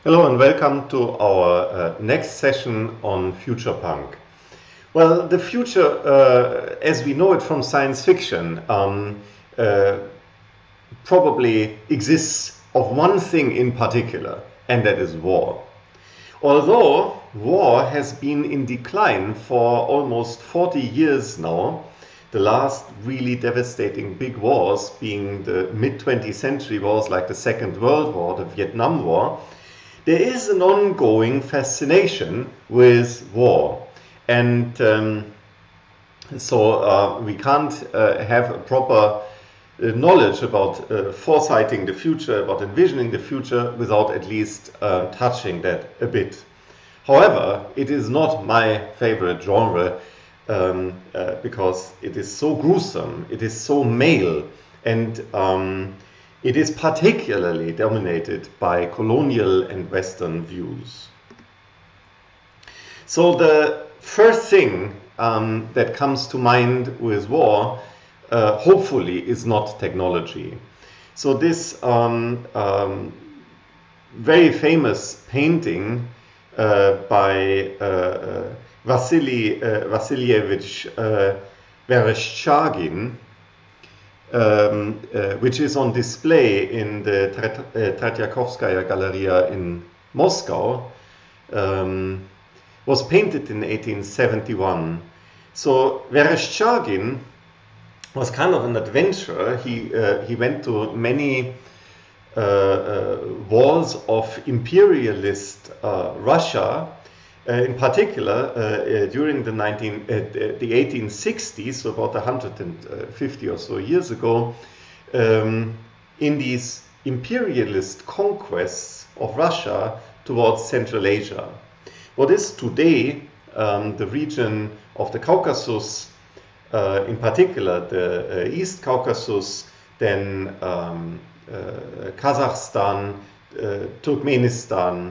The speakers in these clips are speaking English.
Hello and welcome to our next session on future punk. Well, the future, as we know it from science fiction, probably exists of one thing in particular, and that is war. Although war has been in decline for almost 40 years now, the last really devastating big wars being the mid-20th century wars like the Second World War, the Vietnam War, there is an ongoing fascination with war. And so we can't have a proper knowledge about foresighting the future, about envisioning the future, without at least touching that a bit. However, it is not my favorite genre because it is so gruesome, it is so male, and it is particularly dominated by colonial and Western views. So the first thing that comes to mind with war, hopefully, is not technology. So this very famous painting by Vasily Vasilyevich Vereshchagin, which is on display in the Tretyakovskaya Galleria in Moscow, was painted in 1871. So Vereshchagin was kind of an adventurer. He went to many wars of imperialist Russia, in particular during the 1860s, so about 150 or so years ago, in these imperialist conquests of Russia towards Central Asia. What is today the region of the Caucasus, in particular the East Caucasus, then Kazakhstan, Turkmenistan,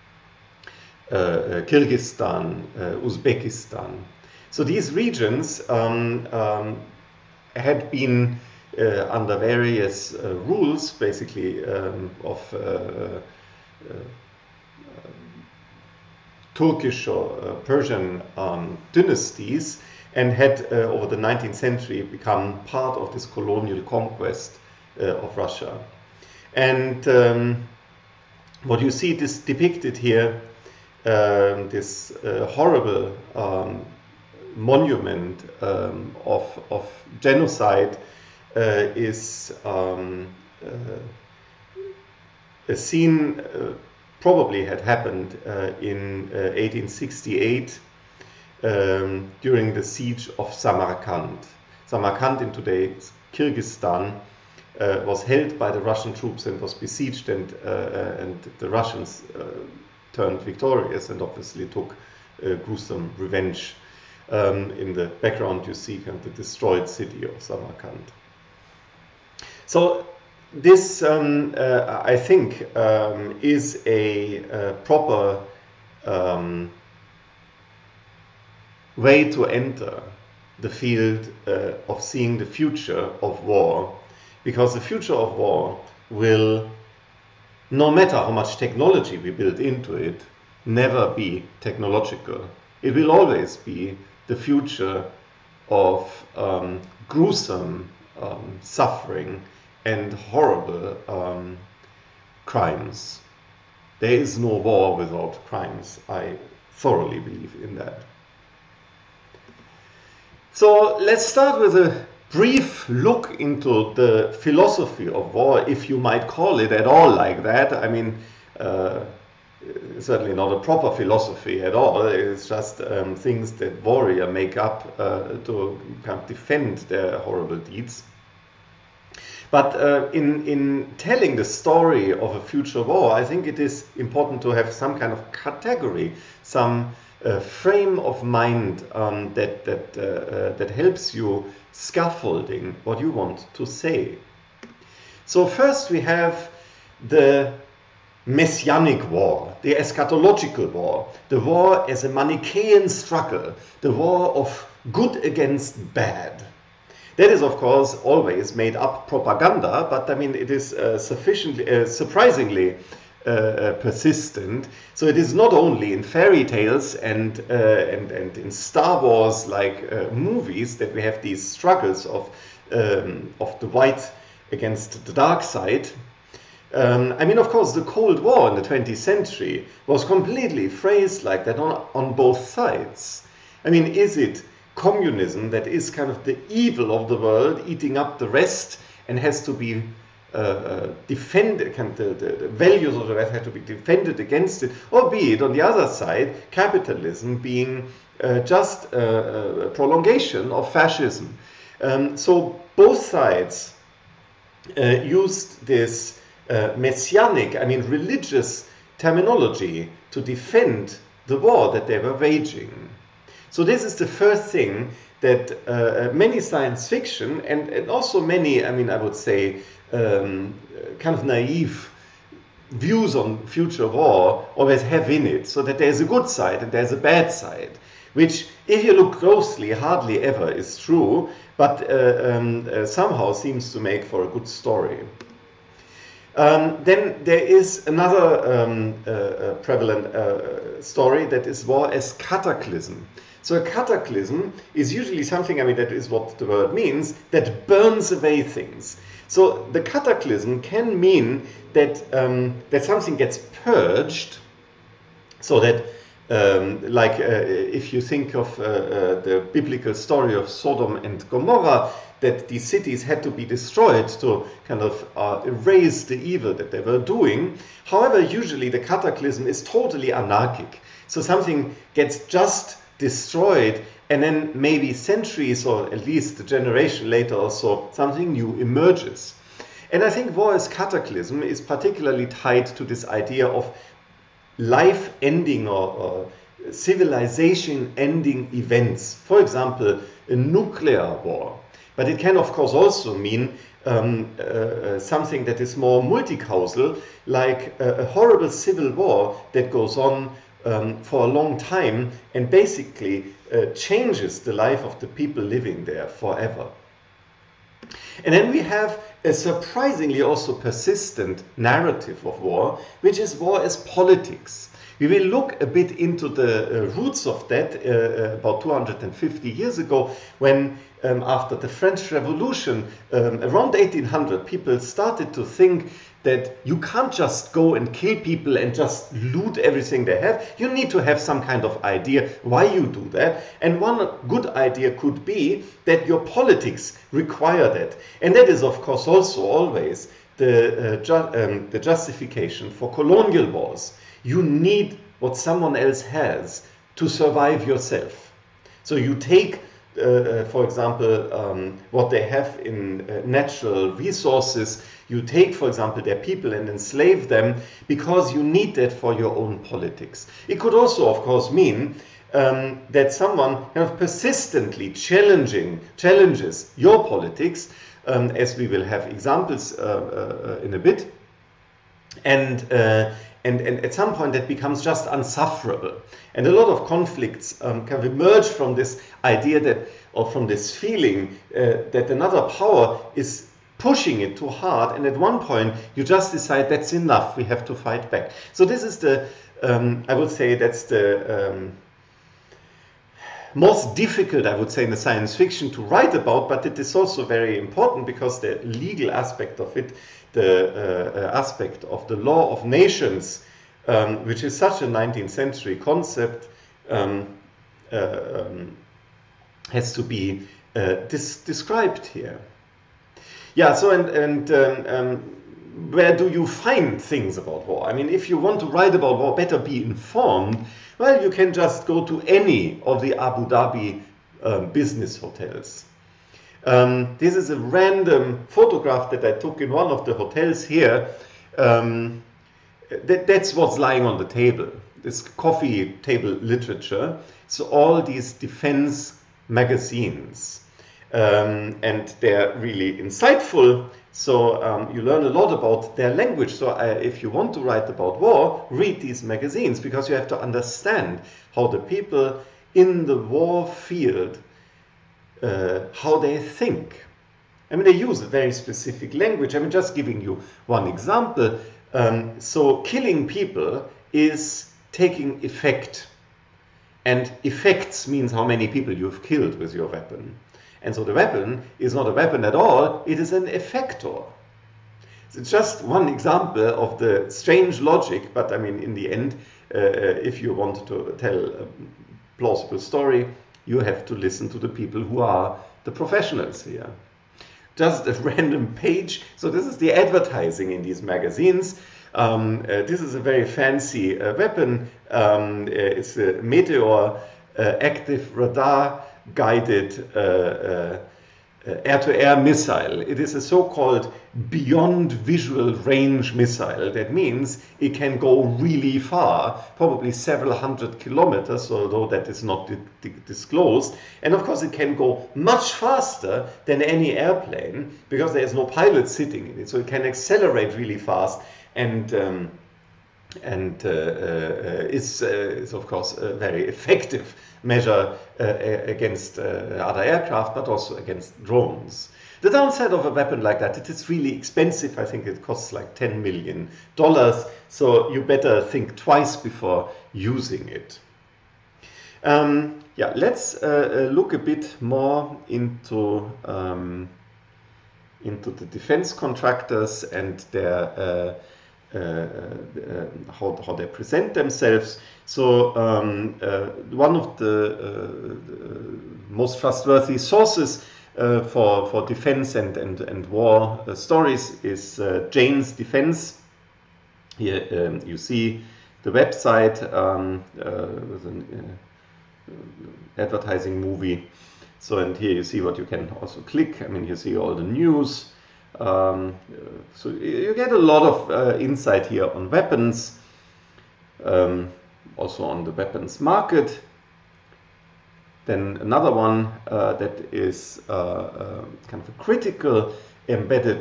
Kyrgyzstan, Uzbekistan. So these regions had been under various rules, basically of Turkish or Persian dynasties, and had over the 19th century become part of this colonial conquest of Russia. And what you see this depicted here, this horrible monument of genocide is a scene probably had happened in 1868 during the siege of Samarkand. Samarkand in today's Kyrgyzstan was held by the Russian troops and was besieged, and the Russians turned victorious and obviously took gruesome revenge. In the background you see kind of the destroyed city of Samarkand. So this, I think, is a proper way to enter the field of seeing the future of war, because the future of war will, no matter how much technology we build into it, never be technological. It will always be the future of gruesome suffering and horrible crimes. There is no war without crimes. I thoroughly believe in that. So let's start with a brief look into the philosophy of war, if you might call it at all like that. I mean, certainly not a proper philosophy at all. It's just things that warriors make up to kind of defend their horrible deeds. But in telling the story of a future war, I think it is important to have some kind of category, some frame of mind that helps you scaffolding what you want to say. So first we have the messianic war, the eschatological war, the war as a Manichaean struggle, the war of good against bad. That is, of course, always made up propaganda, but I mean, it is surprisingly persistent. So it is not only in fairy tales and in Star Wars like movies that we have these struggles of the white against the dark side. I mean, of course, the Cold War in the 20th century was completely phrased like that on both sides. I mean, is it communism that is kind of the evil of the world eating up the rest and has to be defended, kind of the values of the rest have to be defended against it, or be it on the other side, capitalism being just a prolongation of fascism. So both sides used this messianic, I mean religious terminology to defend the war that they were waging. So this is the first thing that many science fiction and also many, I mean, I would say, kind of naive views on future war always have in it, so that there's a good side and there's a bad side, which, if you look closely, hardly ever is true, but somehow seems to make for a good story. Then there is another prevalent story that is war as cataclysm. So a cataclysm is usually something, I mean, that is what the word means, that burns away things. So the cataclysm can mean that that something gets purged, so that if you think of the biblical story of Sodom and Gomorrah, that these cities had to be destroyed to kind of erase the evil that they were doing. However, usually the cataclysm is totally anarchic. So something gets just destroyed, and then maybe centuries or at least a generation later or so, something new emerges. And I think war as cataclysm is particularly tied to this idea of life-ending or civilization-ending events. For example, a nuclear war. But it can, of course, also mean something that is more multi-causal, like a horrible civil war that goes on for a long time and basically changes the life of the people living there forever. And then we have a surprisingly also persistent narrative of war, which is war as politics. We will look a bit into the roots of that about 250 years ago, when after the French Revolution, around 1800, people started to think that you can't just go and kill people and just loot everything they have. You need to have some kind of idea why you do that. And one good idea could be that your politics require that. And that is, of course, also always the justification for colonial wars. You need what someone else has to survive yourself. So you take, for example, what they have in natural resources. You take, for example, their people and enslave them because you need that for your own politics. It could also, of course, mean that someone kind of persistently challenges your politics, as we will have examples in a bit. And at some point that becomes just unsufferable. And a lot of conflicts kind of emerge from this idea that, or from this feeling that another power is pushing it too hard, and at one point you just decide that's enough, we have to fight back. So this is the, I would say that's the most difficult, I would say, in the science fiction to write about, but it is also very important because the legal aspect of it, the aspect of the law of nations, which is such a 19th century concept, has to be described here. Yeah, so where do you find things about war? I mean, if you want to write about war, better be informed. Well, you can just go to any of the Abu Dhabi business hotels. This is a random photograph that I took in one of the hotels here. That's what's lying on the table, this coffee table literature. So all these defense magazines. And they're really insightful. So you learn a lot about their language. So if you want to write about war, read these magazines, because you have to understand how the people in the war field, how they think. I mean, they use a very specific language. I mean, just giving you one example, So killing people is taking effect. And effects means how many people you've killed with your weapon. And so the weapon is not a weapon at all, it is an effector. It's just one example of the strange logic, but I mean, in the end, if you want to tell a plausible story, you have to listen to the people who are the professionals here. Just a random page. So this is the advertising in these magazines. This is a very fancy weapon. It's a Meteor active radar guided air-to-air missile. It is a so-called beyond visual range missile. That means it can go really far, probably several hundred kilometers, although that is not disclosed. And of course it can go much faster than any airplane because there is no pilot sitting in it. So it can accelerate really fast and is of course a very effective measure against other aircraft, but also against drones. The downside of a weapon like that, it is really expensive. I think it costs like $10 million. So you better think twice before using it. Yeah, let's look a bit more into the defense contractors and their how they present themselves. So one of the most trustworthy sources for defense and war stories is Jane's Defense. Here you see the website with an advertising movie. So, and here you see what you can also click. I mean, you see all the news. So you get a lot of insight here on weapons, also on the weapons market. Then another one that is kind of a critical embedded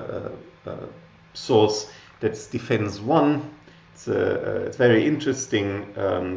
source, that's Defense One. It's very interesting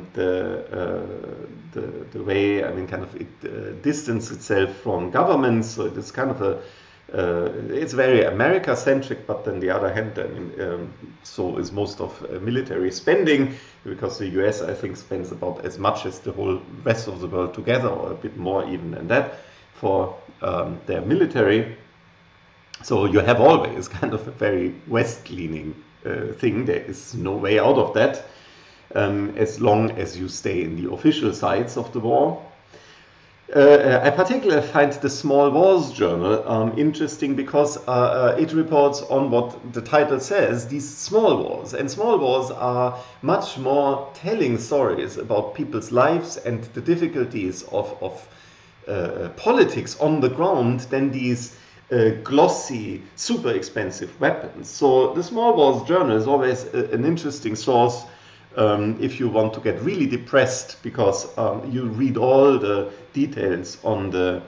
the way, I mean, kind of it distances itself from governments. So it is kind of a it's very America-centric, but on the other hand, I mean, so is most of military spending, because the US, I think, spends about as much as the whole rest of the world together, or a bit more even than that, for their military. So you have always kind of a very West-leaning thing. There is no way out of that, as long as you stay in the official sides of the war. I particularly find the Small Wars Journal interesting because it reports on what the title says, these small wars. And small wars are much more telling stories about people's lives and the difficulties of politics on the ground than these glossy, super expensive weapons. So the Small Wars Journal is always an interesting source if you want to get really depressed, because you read all the details on the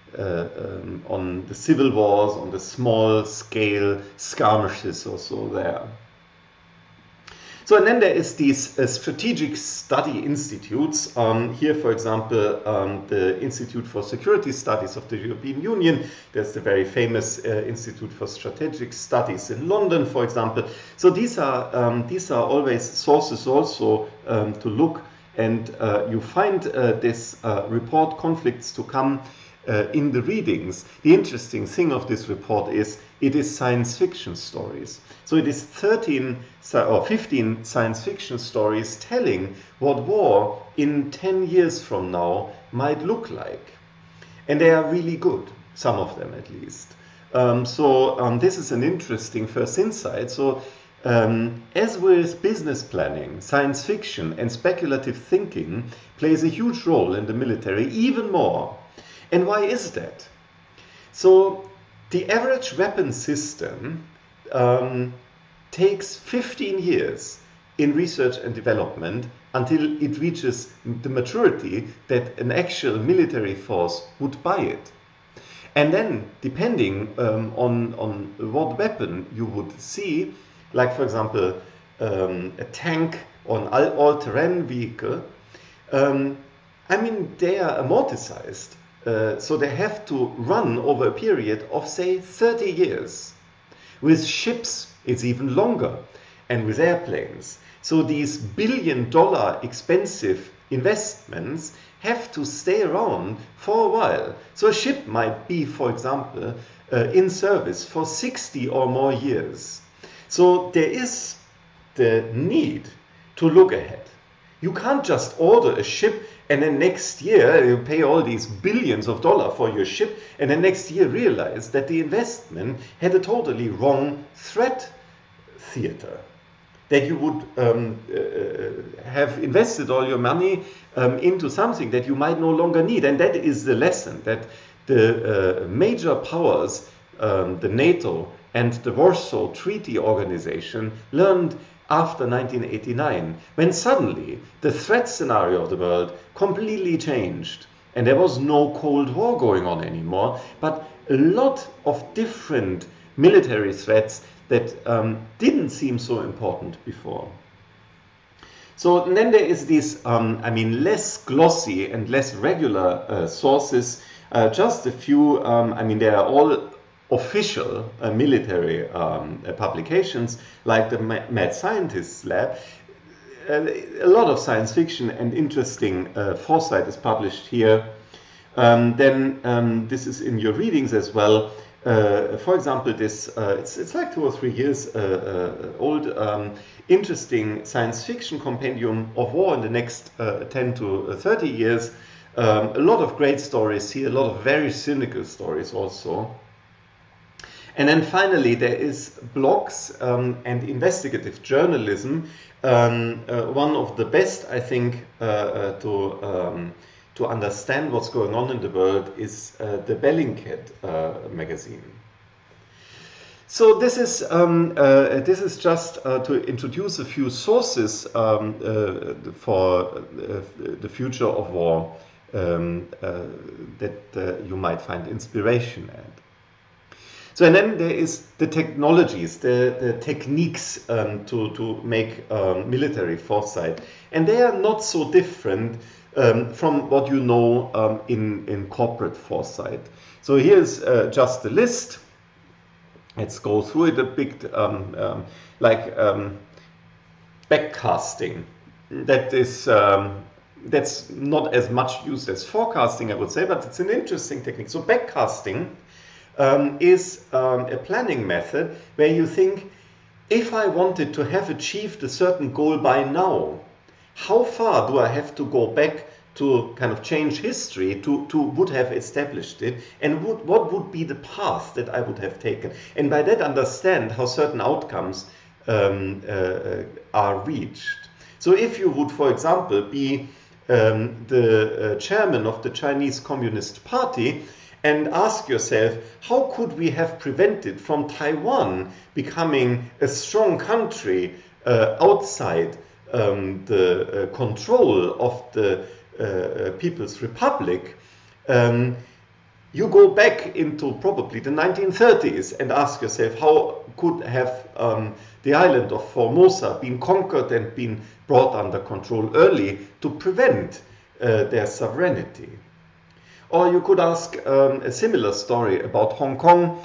civil wars, on the small scale skirmishes also there. So, and then there is these strategic study institutes. Here, for example, the Institute for Security Studies of the European Union. There's the very famous Institute for Strategic Studies in London, for example. So these are always sources also to look, and you find this report, Conflicts to Come, in the readings. The interesting thing of this report is it is science fiction stories. So it is 13 or 15 science fiction stories telling what war in 10 years from now might look like. And they are really good, some of them at least. So this is an interesting first insight. So as with business planning, science fiction and speculative thinking plays a huge role in the military, even more. And why is that? So the average weapon system takes 15 years in research and development until it reaches the maturity that an actual military force would buy it. And then, depending on what weapon you would see, like for example a tank or an all-terrain vehicle, I mean, they are amortized. So they have to run over a period of, say, 30 years. With ships, it's even longer. and with airplanes. So these billion-dollar expensive investments have to stay around for a while. So a ship might be, for example, in service for 60 or more years. So there is the need to look ahead. You can't just order a ship and then next year you pay all these billions of dollars for your ship and then next year realize that the investment had a totally wrong threat theater. That you would have invested all your money into something that you might no longer need. And that is the lesson that the major powers, the NATO and the Warsaw Treaty Organization, learned after 1989, when suddenly the threat scenario of the world completely changed. And there was no Cold War going on anymore, but a lot of different military threats that didn't seem so important before. So then there is this, less glossy and less regular sources, just a few, they are all official military publications, like the Mad Scientists Lab. A lot of science fiction and interesting foresight is published here. Then this is in your readings as well. For example, this it's like 2 or 3 years old, interesting science fiction compendium of war in the next 10 to 30 years. A lot of great stories here, a lot of very cynical stories also. And then finally, there is blogs and investigative journalism. One of the best, I think, to understand what's going on in the world is the Bellingcat magazine. So this is just to introduce a few sources for the future of war that you might find inspiration at. So and then there is the technologies, the techniques to make military foresight, and they are not so different from what you know in corporate foresight. So here's just a list. Let's go through it a bit, backcasting. That is that's not as much used as forecasting, I would say, but it's an interesting technique. So backcasting is a planning method where you think, if I wanted to have achieved a certain goal by now, how far do I have to go back to kind of change history to would have established it, and what would be the path that I would have taken, and by that understand how certain outcomes are reached. So if you would, for example, be the chairman of the Chinese Communist Party and ask yourself, how could we have prevented from Taiwan becoming a strong country outside the control of the People's Republic, you go back into probably the 1930s and ask yourself, how could have the island of Formosa been conquered and been brought under control early to prevent their sovereignty? Or you could ask a similar story about Hong Kong.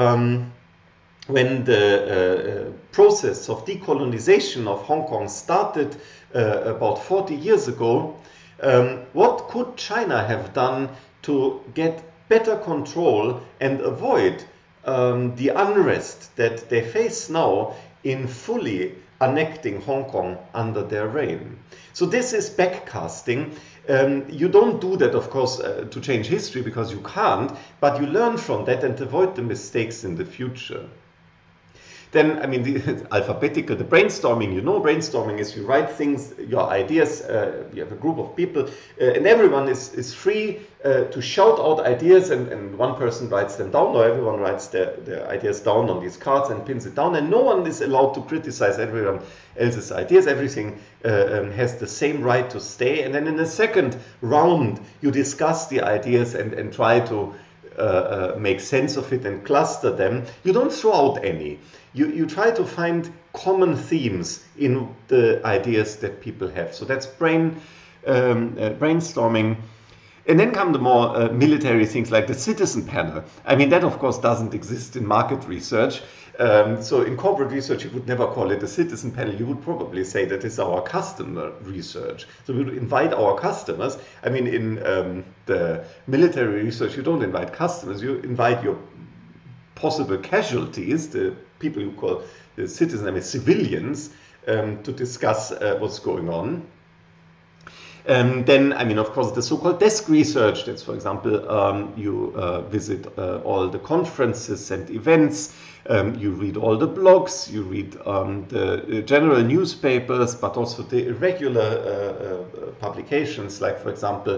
When the process of decolonization of Hong Kong started about 40 years ago, what could China have done to get better control and avoid the unrest that they face now in fully annexing Hong Kong under their reign? So this is backcasting. You don't do that, of course, to change history, because you can't, but you learn from that and avoid the mistakes in the future. Then, the alphabetical, the brainstorming, brainstorming is you write things, your ideas, you have a group of people, and everyone is free to shout out ideas, and one person writes them down, or everyone writes their ideas down on these cards and pins it down, and no one is allowed to criticize everyone else's ideas. Everything has the same right to stay, and then in the second round, you discuss the ideas and try to make sense of it and cluster them. You don't throw out any. You try to find common themes in the ideas that people have. So that's brainstorming. And then come the more military things like the citizen panel. That, of course, doesn't exist in market research. So in corporate research, you would never call it a citizen panel. You would probably say that it's our customer research. So we would invite our customers. I mean, in the military research, you don't invite customers. You invite your possible casualties, the people you call the citizens, I mean civilians, to discuss what's going on. Then, I mean, of course, the so-called desk research, that's, for example, you visit all the conferences and events, you read all the blogs, you read the general newspapers, but also the irregular publications, like, for example,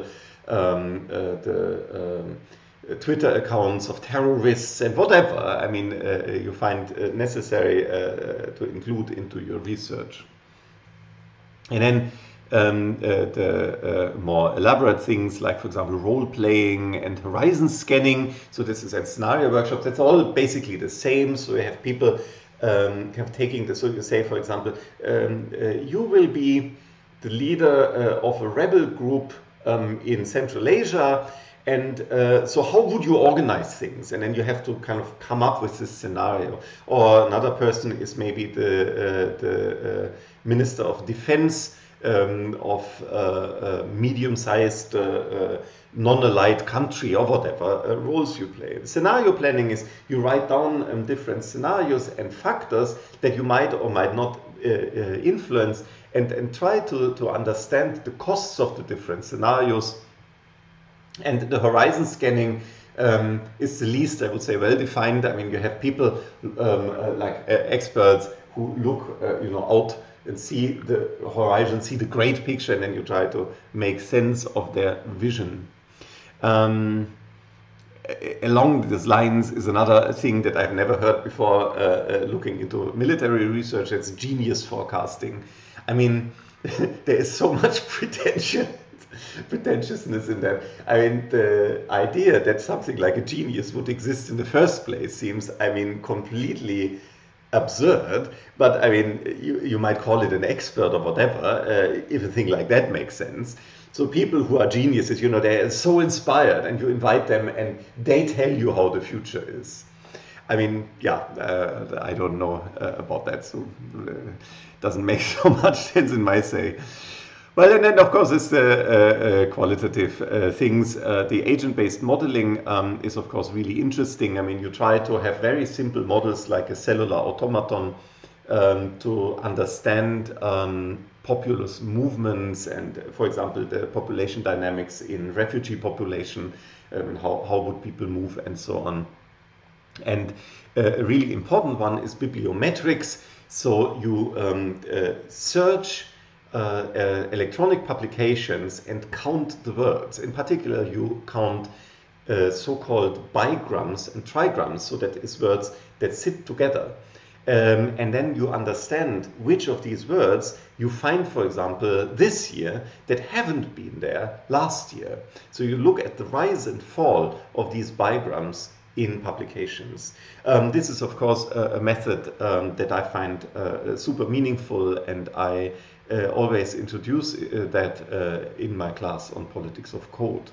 the Twitter accounts of terrorists and whatever, I mean, you find necessary to include into your research. And then the more elaborate things like, for example, role-playing and horizon scanning. So this is at scenario workshops. That's all basically the same. So you have people kind of taking this. So you say, for example, you will be the leader of a rebel group in Central Asia. And so how would you organize things? And then you have to kind of come up with this scenario. Or another person is maybe the Minister of Defense of a medium-sized non-allied country or whatever roles you play. The scenario planning is you write down different scenarios and factors that you might or might not influence and try to understand the costs of the different scenarios. And the horizon scanning is the least, I would say, well-defined. I mean, you have people like experts who look, out and see the horizon, see the great picture, and then you try to make sense of their vision. Along these lines is another thing that I've never heard before looking into military research. It's genius forecasting. I mean, there is so much pretentiousness in that. I mean, the idea that something like a genius would exist in the first place seems, I mean, completely absurd. But I mean, you might call it an expert or whatever, if a thing like that makes sense. So people who are geniuses, they are so inspired, and you invite them and they tell you how the future is. I mean, I don't know about that, so it doesn't make so much sense in my say. Well, and then, of course, it's the qualitative things. The agent-based modeling is, of course, really interesting. I mean, you try to have very simple models like a cellular automaton to understand populous movements and, for example, the population dynamics in refugee population, how would people move and so on. And a really important one is bibliometrics. So you search electronic publications and count the words. In particular, you count so-called bigrams and trigrams, so that is words that sit together. And then you understand which of these words you find, for example, this year that haven't been there last year. So you look at the rise and fall of these bigrams in publications. This is, of course, a method that I find super meaningful, and I always introduce that in my class on politics of code.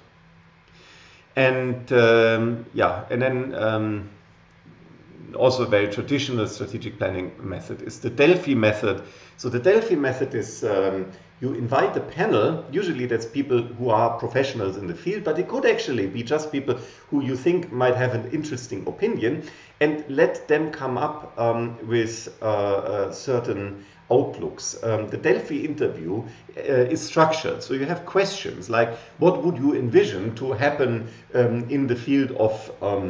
And and then also a very traditional strategic planning method is the Delphi method. So the Delphi method is you invite a panel, usually that's people who are professionals in the field, but it could actually be just people who you think might have an interesting opinion, and let them come up with certain outlooks. The Delphi interview is structured. So you have questions like, what would you envision to happen in the field of,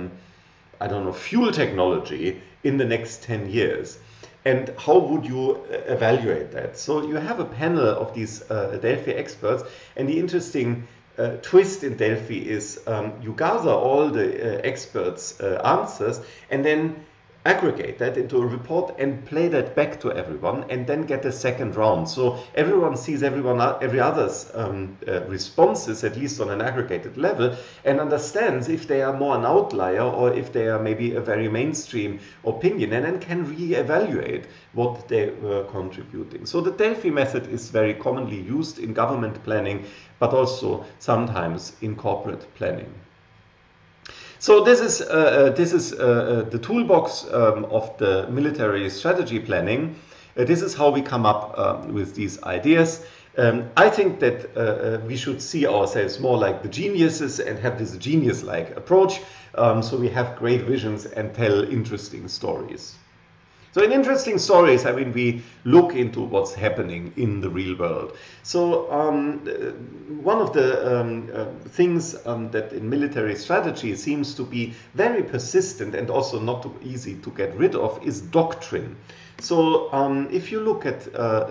fuel technology in the next 10 years? And how would you evaluate that? So you have a panel of these Delphi experts, and the interesting twist in Delphi is you gather all the experts' answers and then aggregate that into a report and play that back to everyone, and then get a second round. So everyone sees every other's responses, at least on an aggregated level, and understands if they are more an outlier or if they are maybe a very mainstream opinion, and then can re-evaluate what they were contributing. So the Delphi method is very commonly used in government planning, but also sometimes in corporate planning. So this is the toolbox of the military strategy planning. This is how we come up with these ideas. I think that we should see ourselves more like the geniuses and have this genius-like approach, so we have great visions and tell interesting stories. So in interesting stories, I mean, we look into what's happening in the real world. So one of the things that in military strategy seems to be very persistent and also not too easy to get rid of is doctrine. So if you look at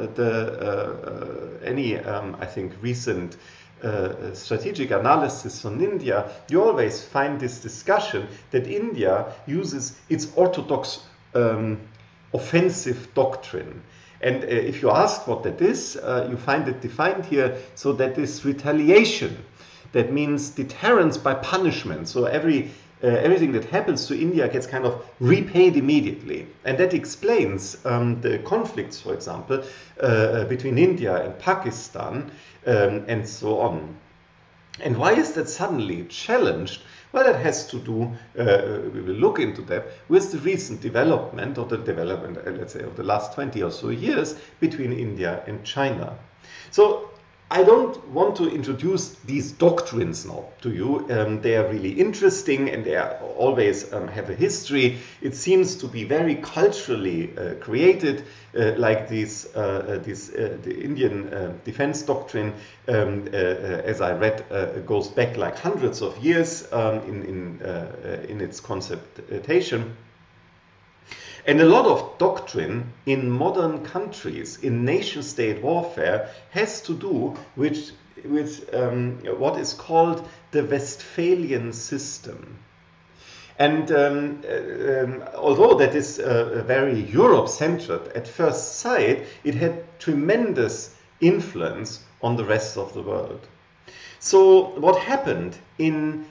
any, I think, recent strategic analysis on India, you always find this discussion that India uses its orthodox offensive doctrine. And if you ask what that is, you find it defined here. So that is retaliation. That means deterrence by punishment. So everything that happens to India gets kind of repaid immediately. And that explains the conflicts, for example, between India and Pakistan and so on. And why is that suddenly challenged? Well, that has to do, we will look into that, with the recent development, or the development, let's say, of the last 20 or so years between India and China. So I don't want to introduce these doctrines now to you. They are really interesting and they are always have a history. It seems to be very culturally created, like the Indian defense doctrine, as I read, goes back like hundreds of years in its conceptation. And a lot of doctrine in modern countries, in nation-state warfare, has to do with what is called the Westphalian system. And although that is very Europe-centered, at first sight, it had tremendous influence on the rest of the world. So what happened in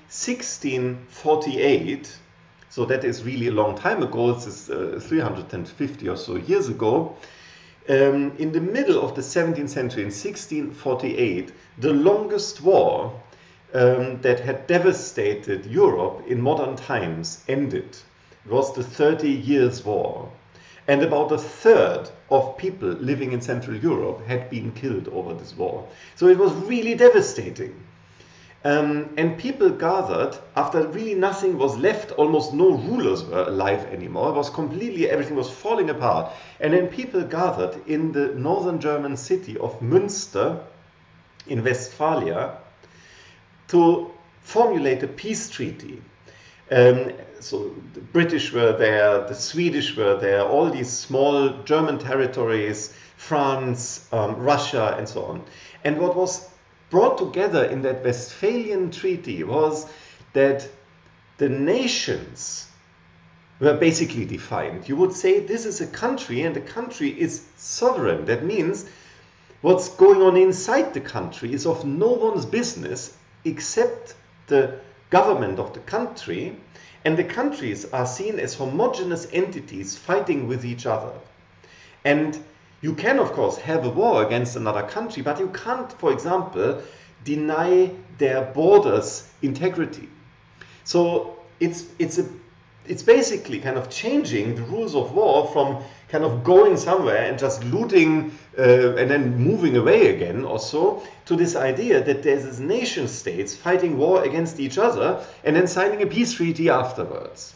1648, so that is really a long time ago, it's 350 or so years ago. In the middle of the 17th century, in 1648, the longest war that had devastated Europe in modern times ended. It was the 30 Years' War. And about a third of people living in Central Europe had been killed over this war. So it was really devastating. And people gathered after really nothing was left, almost no rulers were alive anymore. It was completely, everything was falling apart. And then people gathered in the northern German city of Münster in Westphalia to formulate a peace treaty. So the British were there, the Swedish were there, all these small German territories, France, Russia, and so on. And what was brought together in that Westphalian treaty was that the nations were basically defined. You would say this is a country and the country is sovereign. That means what's going on inside the country is of no one's business except the government of the country, and the countries are seen as homogeneous entities fighting with each other. And you can, of course, have a war against another country, but you can't, for example, deny their borders integrity. So it's basically kind of changing the rules of war from kind of going somewhere and just looting and then moving away again or so, to this idea that there's this nation states fighting war against each other and then signing a peace treaty afterwards.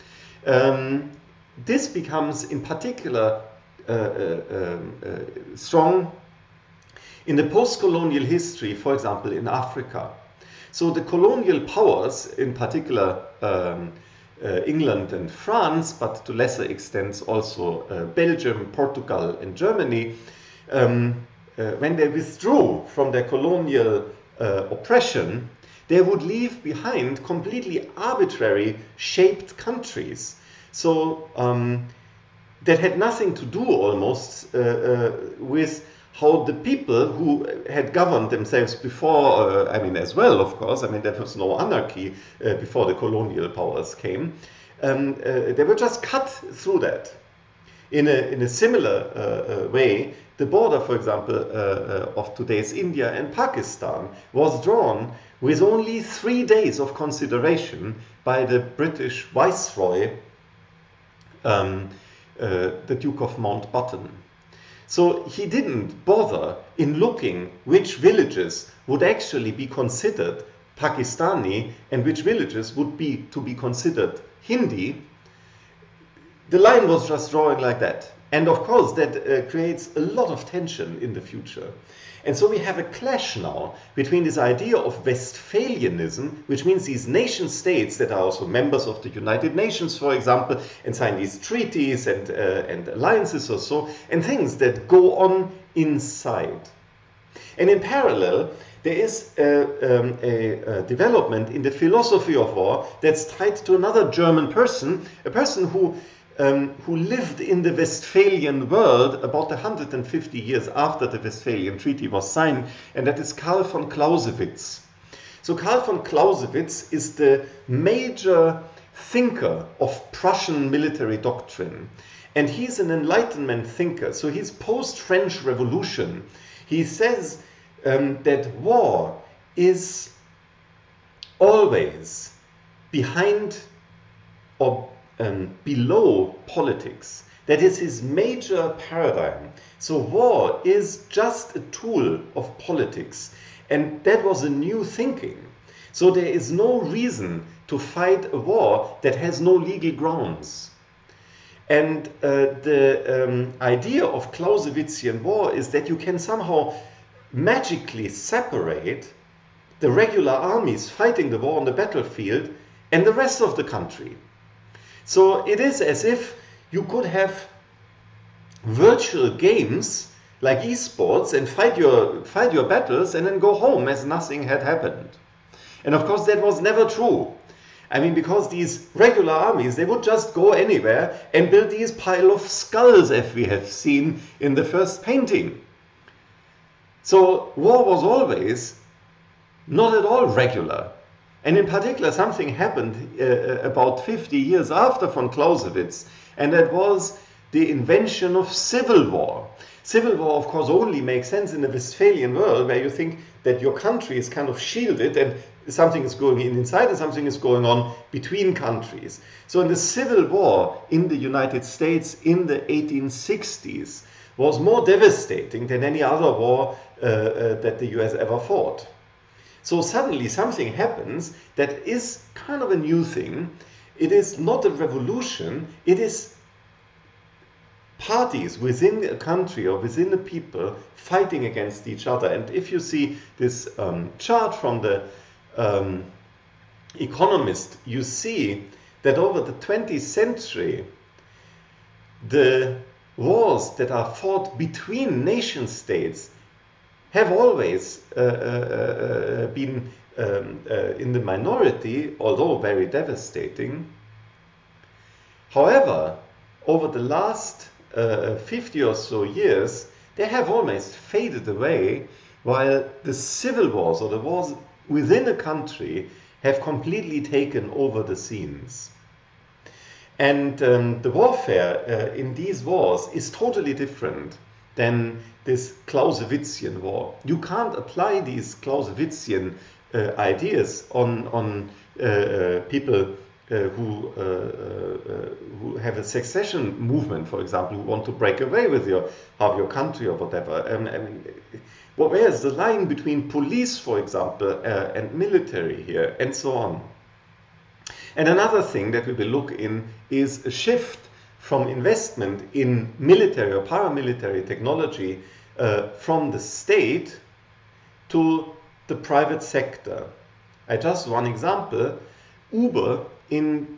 This becomes in particular strong in the post-colonial history, for example, in Africa. So the colonial powers, in particular England and France, but to lesser extents also Belgium, Portugal, and Germany, when they withdrew from their colonial oppression, they would leave behind completely arbitrary shaped countries. So that had nothing to do almost with how the people who had governed themselves before, I mean, as well, of course, I mean, there was no anarchy before the colonial powers came. They were just cut through that. In a similar way, the border, for example, of today's India and Pakistan was drawn with only 3 days of consideration by the British Viceroy, the Duke of Mountbatten. So he didn't bother in looking which villages would actually be considered Pakistani and which villages would be to be considered Hindi. The line was just drawing like that. And of course that creates a lot of tension in the future. And so we have a clash now between this idea of Westphalianism, which means these nation states that are also members of the United Nations, for example, and sign these treaties and alliances or so, and things that go on inside. And in parallel, there is a development in the philosophy of war that's tied to another German person, a person who lived in the Westphalian world about 150 years after the Westphalian Treaty was signed, and that is Karl von Clausewitz. So Karl von Clausewitz is the major thinker of Prussian military doctrine, and he's an Enlightenment thinker, so he's post-French Revolution. He says that war is always behind or below politics. That is his major paradigm. So war is just a tool of politics, and that was a new thinking. So there is no reason to fight a war that has no legal grounds. And the idea of Clausewitzian war is that you can somehow magically separate the regular armies fighting the war on the battlefield and the rest of the country. So it is as if you could have virtual games like esports and fight your battles and then go home as nothing had happened. And of course that was never true. I mean, because these regular armies, they would just go anywhere and build these pile of skulls as we have seen in the first painting. So war was always not at all regular. And in particular, something happened about 50 years after von Clausewitz, and that was the invention of civil war. Civil war, of course, only makes sense in the Westphalian world, where you think that your country is kind of shielded and something is going in inside and something is going on between countries. So in the civil war in the United States in the 1860s was more devastating than any other war that the US ever fought. So suddenly something happens that is kind of a new thing. It is not a revolution, it is parties within a country or within a people fighting against each other. And if you see this chart from the Economist, you see that over the 20th century, the wars that are fought between nation states have always been in the minority, although very devastating. However, over the last 50 or so years, they have almost faded away, while the civil wars or the wars within a country have completely taken over the scenes. And the warfare in these wars is totally different than this Clausewitzian war. You can't apply these Clausewitzian ideas on people who have a secession movement, for example, who want to break away with half your country or whatever. I mean, where is the line between police, for example, and military here, and so on? And another thing that we will look in is a shift from investment in military or paramilitary technology from the state to the private sector. Just one example, Uber in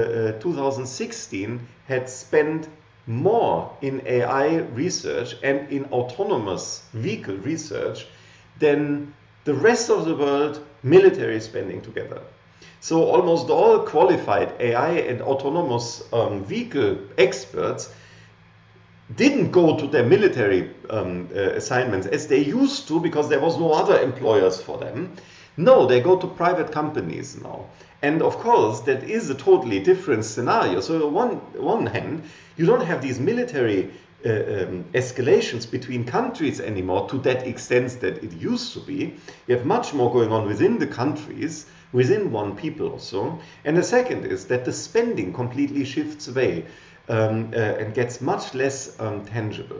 2016 had spent more in AI research and in autonomous vehicle research than the rest of the world military spending together. So almost all qualified AI and autonomous vehicle experts didn't go to their military assignments as they used to because there was no other employers for them. No, they go to private companies now. And of course, that is a totally different scenario. So on one hand, you don't have these military escalations between countries anymore to that extent that it used to be. You have much more going on within the countries, within one people or so. And the second is that the spending completely shifts away and gets much less tangible.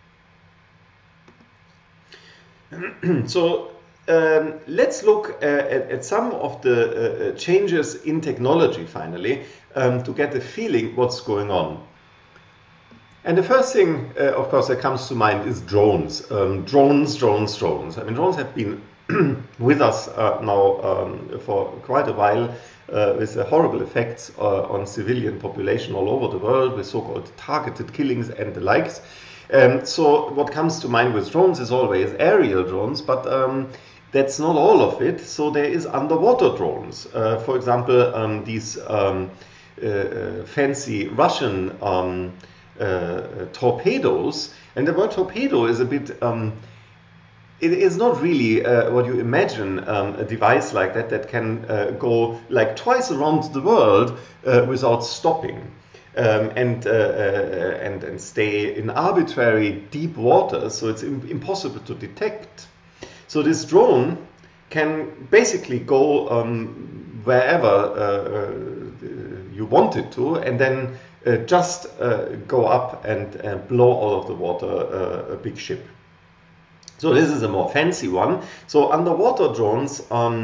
So let's look at some of the changes in technology finally to get a feeling what's going on. And the first thing, of course, that comes to mind is drones. Drones. I mean, drones have been with us now for quite a while with horrible effects on civilian population all over the world with so-called targeted killings and the likes. So what comes to mind with drones is always aerial drones, but that's not all of it. So there is underwater drones. For example, these fancy Russian torpedoes. And the word torpedo is a bit... it is not really what you imagine, a device like that can go like twice around the world without stopping. And stay in arbitrary deep waters, so it's impossible to detect. So this drone can basically go wherever you want it to, and then just go up and blow out of the water a big ship. So this is a more fancy one. So underwater drones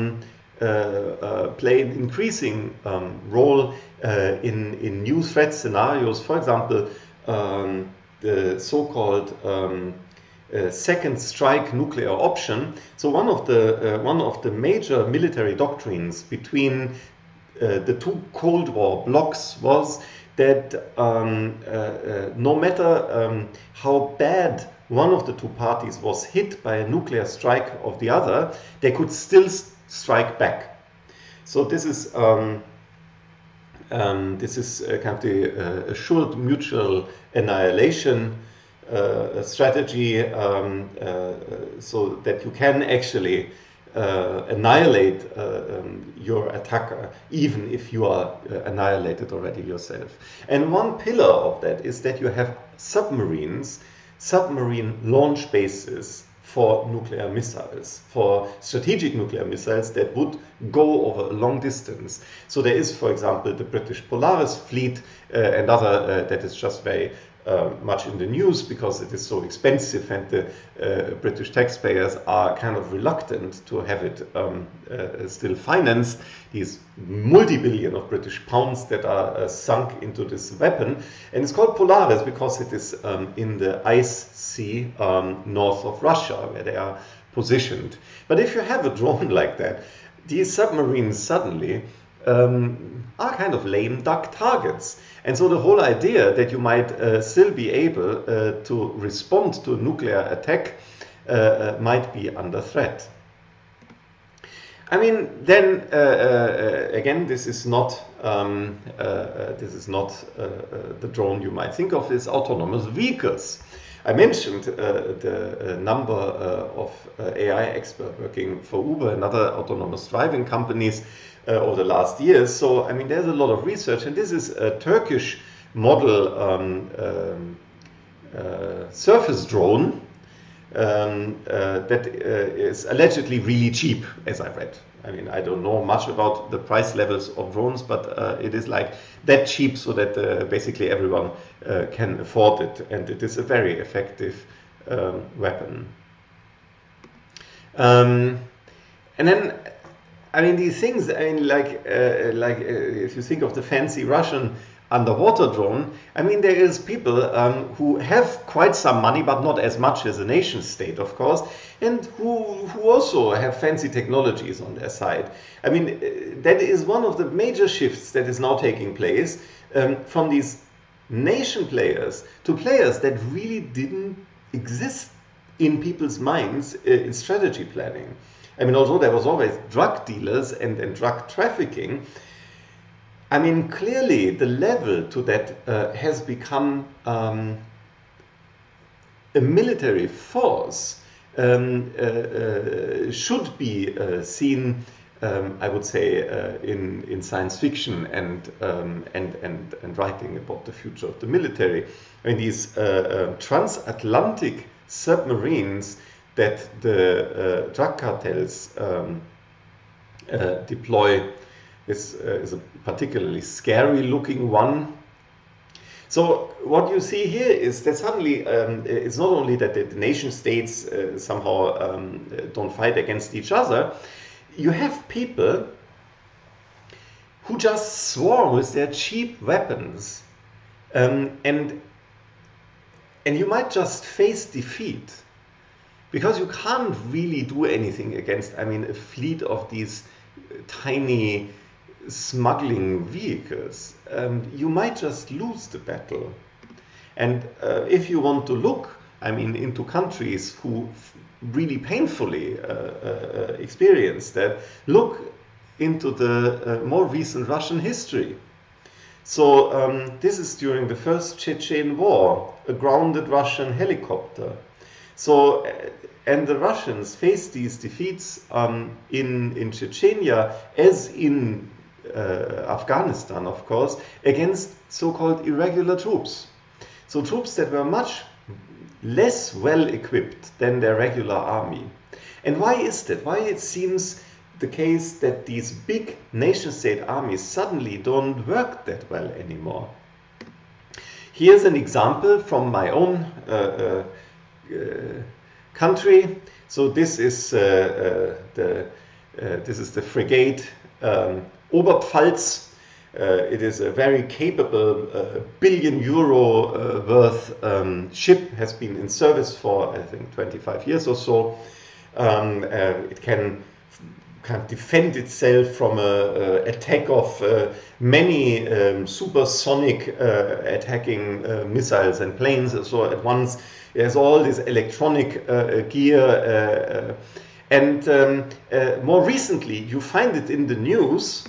play an increasing role in new threat scenarios. For example, the so-called second strike nuclear option. So one of the major military doctrines between the two Cold War blocs was that no matter how bad one of the two parties was hit by a nuclear strike of the other, they could still strike back. So this is kind of the assured mutual annihilation strategy, so that you can actually annihilate your attacker, even if you are annihilated already yourself. And one pillar of that is that you have submarine launch bases for nuclear missiles, for strategic nuclear missiles that would go over a long distance. So there is, for example, the British Polaris fleet and other that is just very much in the news because it is so expensive, and the British taxpayers are kind of reluctant to have it still financed. These multi-billion of British pounds that are sunk into this weapon. And it's called Polaris because it is in the ice sea north of Russia, where they are positioned. But if you have a drone like that, these submarines suddenly are kind of lame duck targets. And so the whole idea that you might still be able to respond to a nuclear attack might be under threat. I mean, then again, this is not the drone you might think of as autonomous vehicles. I mentioned the number of AI experts working for Uber and other autonomous driving companies over the last years. So, I mean, there's a lot of research, and this is a Turkish model surface drone that is allegedly really cheap, as I read. I mean, I don't know much about the price levels of drones, but it is like that cheap so that basically everyone can afford it, and it is a very effective weapon. And then, I mean, these things, I mean, like if you think of the fancy Russian underwater drone, I mean, there is people who have quite some money, but not as much as a nation state, of course, and who also have fancy technologies on their side. I mean, that is one of the major shifts that is now taking place from these nation players to players that really didn't exist in people's minds in strategy planning. I mean, although there was always drug dealers and drug trafficking, I mean, clearly the level to that has become a military force should be seen, I would say, in science fiction and writing about the future of the military. I mean, these transatlantic submarines that the drug cartels deploy. This is a particularly scary looking one. So what you see here is that suddenly it's not only that the nation states somehow don't fight against each other, you have people who just swarm with their cheap weapons, and you might just face defeat because you can't really do anything against, I mean, a fleet of these tiny smuggling vehicles. You might just lose the battle. And if you want to look, I mean, into countries who really painfully experience that, look into the more recent Russian history. So this is during the first Chechen War, a grounded Russian helicopter. So, and the Russians faced these defeats in Chechnya as in Afghanistan, of course, against so-called irregular troops. So troops that were much less well equipped than their regular army. And why is that? Why it seems the case that these big nation-state armies suddenly don't work that well anymore? Here's an example from my own country. So this is the frigate Oberpfalz. It is a very capable billion euro worth ship, has been in service for, I think, 25 years or so. It can kind of defend itself from an attack of many supersonic attacking missiles and planes. So at once it has all this electronic gear. And more recently, you find it in the news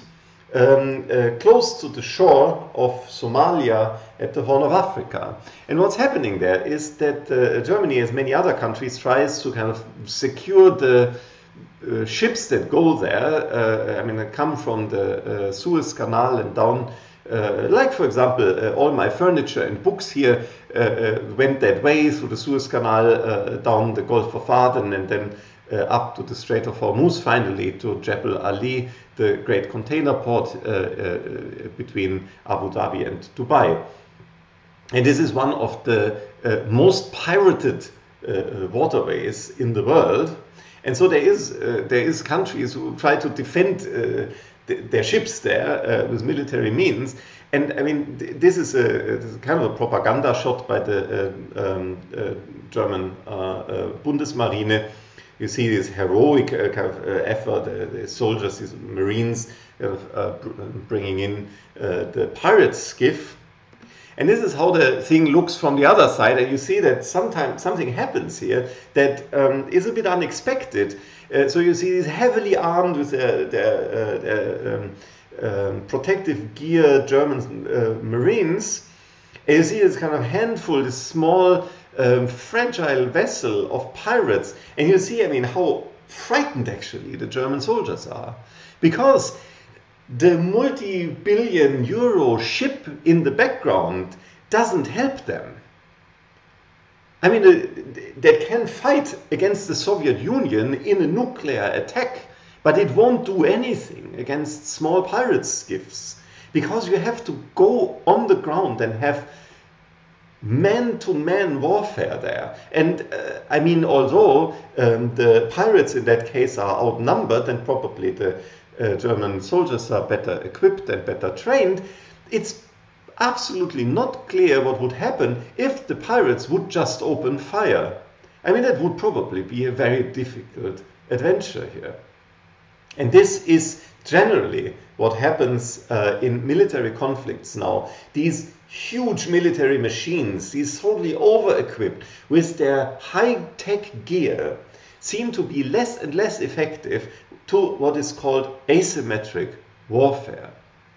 close to the shore of Somalia at the Horn of Africa. And what's happening there is that Germany, as many other countries, tries to kind of secure the ships that go there. I mean, that come from the Suez Canal and down. Like, for example, all my furniture and books here went that way through the Suez Canal, down the Gulf of Aden, and then up to the Strait of Hormuz, finally to Jebel Ali, the great container port between Abu Dhabi and Dubai. And this is one of the most pirated waterways in the world. And so there is countries who try to defend their ships there with military means. And I mean, this is kind of a propaganda shot by the German Bundesmarine. You see this heroic kind of effort, the soldiers, these Marines, bringing in the pirate skiff. And this is how the thing looks from the other side. And you see that sometimes something happens here that is a bit unexpected. So you see these heavily armed with their protective gear German Marines. And you see this kind of handful, this small fragile vessel of pirates. And you see, I mean, how frightened actually the German soldiers are. Because the multi-billion euro ship in the background doesn't help them. I mean, they can fight against the Soviet Union in a nuclear attack, but it won't do anything against small pirate skiffs, because you have to go on the ground and have man-to-man warfare there. And I mean, although the pirates in that case are outnumbered and probably the German soldiers are better equipped and better trained, it's absolutely not clear what would happen if the pirates would just open fire. I mean, that would probably be a very difficult adventure here. And this is generally what happens in military conflicts now. These huge military machines, these totally over-equipped with their high-tech gear, seem to be less and less effective to what is called asymmetric warfare.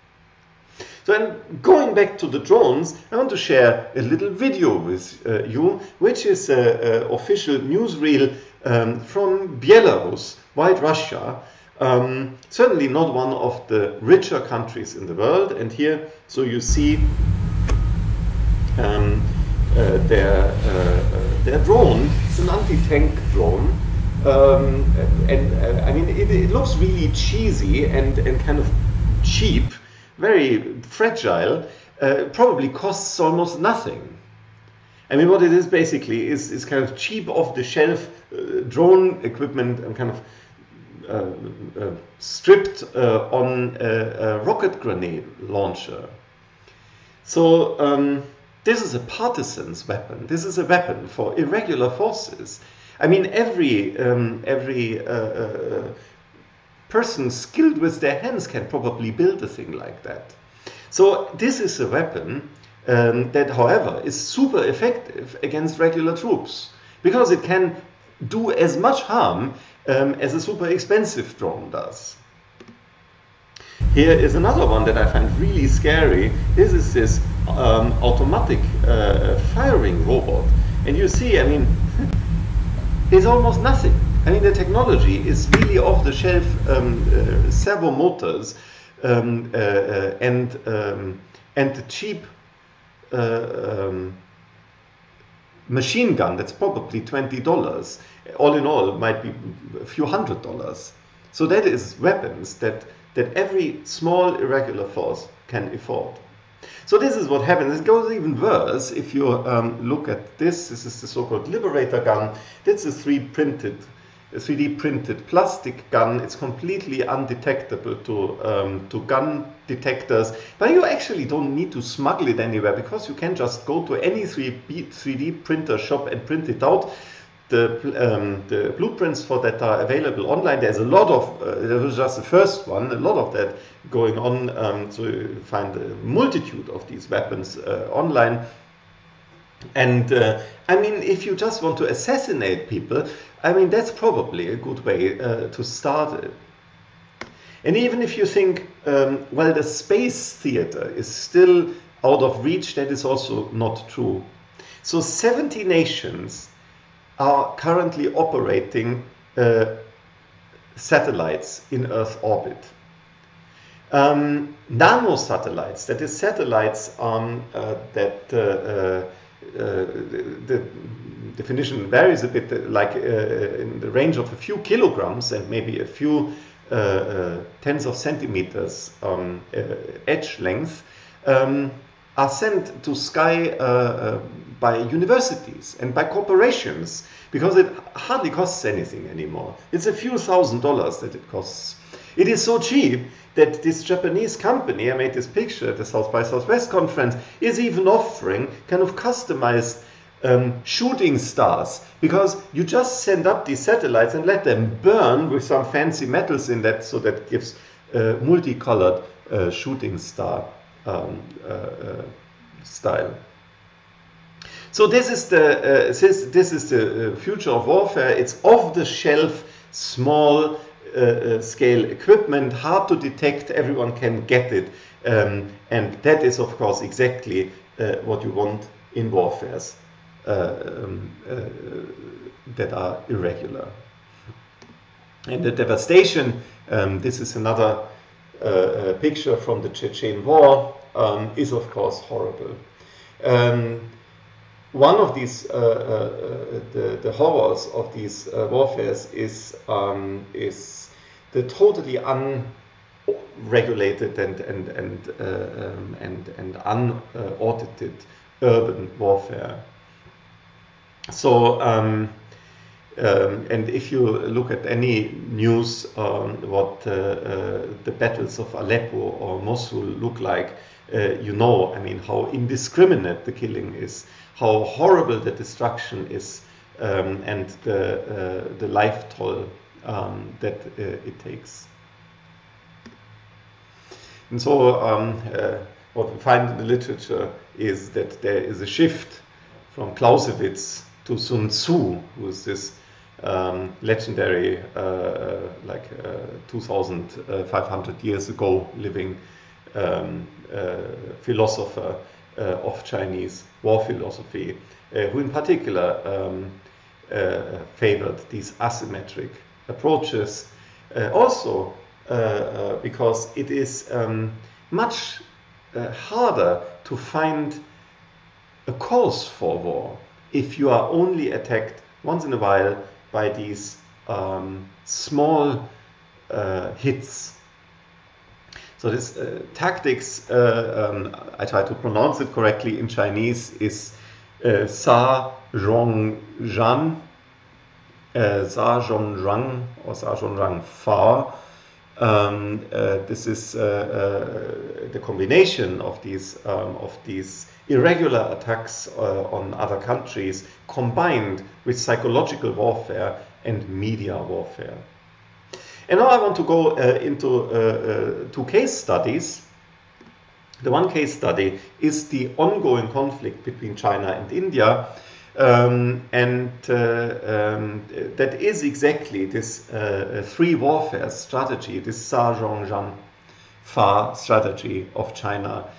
So, and going back to the drones, I want to share a little video with you, which is an official newsreel from Belarus, White Russia. Certainly not one of the richer countries in the world. And here, so you see their drone. It's an anti-tank drone. I mean, it looks really cheesy and kind of cheap, very fragile, probably costs almost nothing. I mean, what it is basically is kind of cheap off-the-shelf drone equipment and kind of stripped on a rocket grenade launcher. So this is a partisan's weapon. This is a weapon for irregular forces. I mean, every person skilled with their hands can probably build a thing like that. So this is a weapon that, however, is super effective against regular troops because it can do as much harm as a super expensive drone does. Here is another one that I find really scary. This is this automatic firing robot. And you see, I mean, it's almost nothing. I mean, the technology is really off-the-shelf servo motors and the cheap machine gun that's probably $20. All in all, it might be a few $100s. So that is weapons that every small irregular force can afford. So this is what happens. It goes even worse if you look at this. This is the so-called Liberator gun. That's a 3D printed plastic gun. It's completely undetectable to gun detectors, but you actually don't need to smuggle it anywhere because you can just go to any 3D printer shop and print it out. The blueprints for that are available online. There's a lot of, that was just the first one, a lot of that going on, so you find a multitude of these weapons online. And I mean, if you just want to assassinate people, I mean, that's probably a good way to start it. And even if you think, well, the space theater is still out of reach, that is also not true. So 70 nations are currently operating satellites in Earth orbit. Nanosatellites, that is satellites that the definition varies a bit, like in the range of a few kilograms and maybe a few tens of centimeters edge length, are sent to sky by universities and by corporations because it hardly costs anything anymore. It's a few $1,000s that it costs. It is so cheap that this Japanese company, I made this picture at the South by Southwest conference, is even offering kind of customized shooting stars, because you just send up these satellites and let them burn with some fancy metals in that, so that gives multicolored shooting star style. So this is the future of warfare. It's off-the-shelf, small scale equipment, hard to detect. Everyone can get it, and that is, of course, exactly what you want in warfares that are irregular. And the devastation. This is another picture from the Chechen War. Is of course horrible. One of these, the horrors of these warfares is the totally unregulated and unaudited urban warfare. So, and if you look at any news what the battles of Aleppo or Mosul look like, you know, I mean, how indiscriminate the killing is, how horrible the destruction is, and the life toll that it takes. And so what we find in the literature is that there is a shift from Clausewitz to Sun Tzu, who is this legendary, 2,500 years ago living philosopher of Chinese war philosophy, who in particular favored these asymmetric approaches, also because it is much harder to find a cause for war if you are only attacked once in a while by these small hits. So this tactics, I try to pronounce it correctly in Chinese, is Sa Zhong Zhan, Sa Zhong Zhang or Sa Zhong Zhang Fa. This is the combination of these irregular attacks on other countries combined with psychological warfare and media warfare. And now I want to go into 2 case studies. The one case study is the ongoing conflict between China and India, and that is exactly this 3 warfare strategy, this Sa Zhong Zhan Fa strategy of China,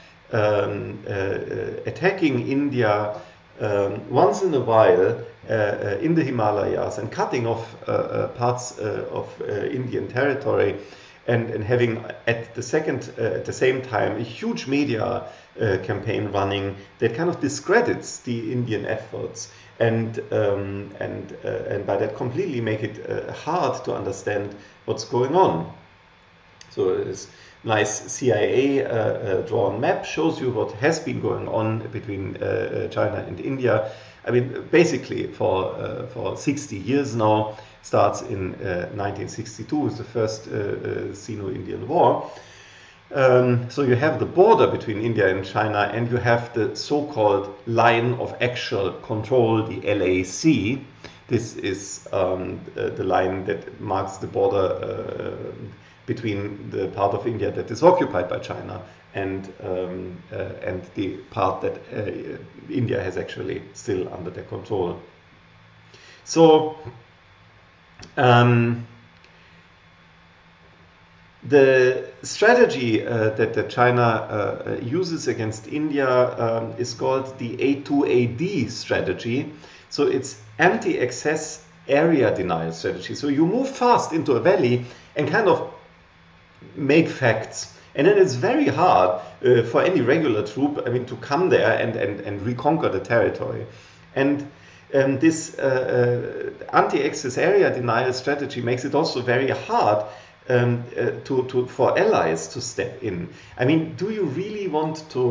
attacking India once in a while in the Himalayas and cutting off parts of Indian territory, and having at the same time a huge media campaign running that kind of discredits the Indian efforts and by that completely make it hard to understand what's going on. So this nice CIA drawn map shows you what has been going on between China and India. I mean, basically for 60 years now. Starts in 1962 with the first Sino-Indian War. So you have the border between India and China, and you have the so-called line of actual control, the LAC. This is the line that marks the border between the part of India that is occupied by China and the part that India has actually still under their control. So the strategy that China uses against India is called the A2AD strategy. So it's anti-access area denial strategy. So you move fast into a valley and kind of make facts. And then it's very hard for any regular troop, I mean, to come there and reconquer the territory. And this anti-access area denial strategy makes it also very hard for allies to step in. I mean, do you really want to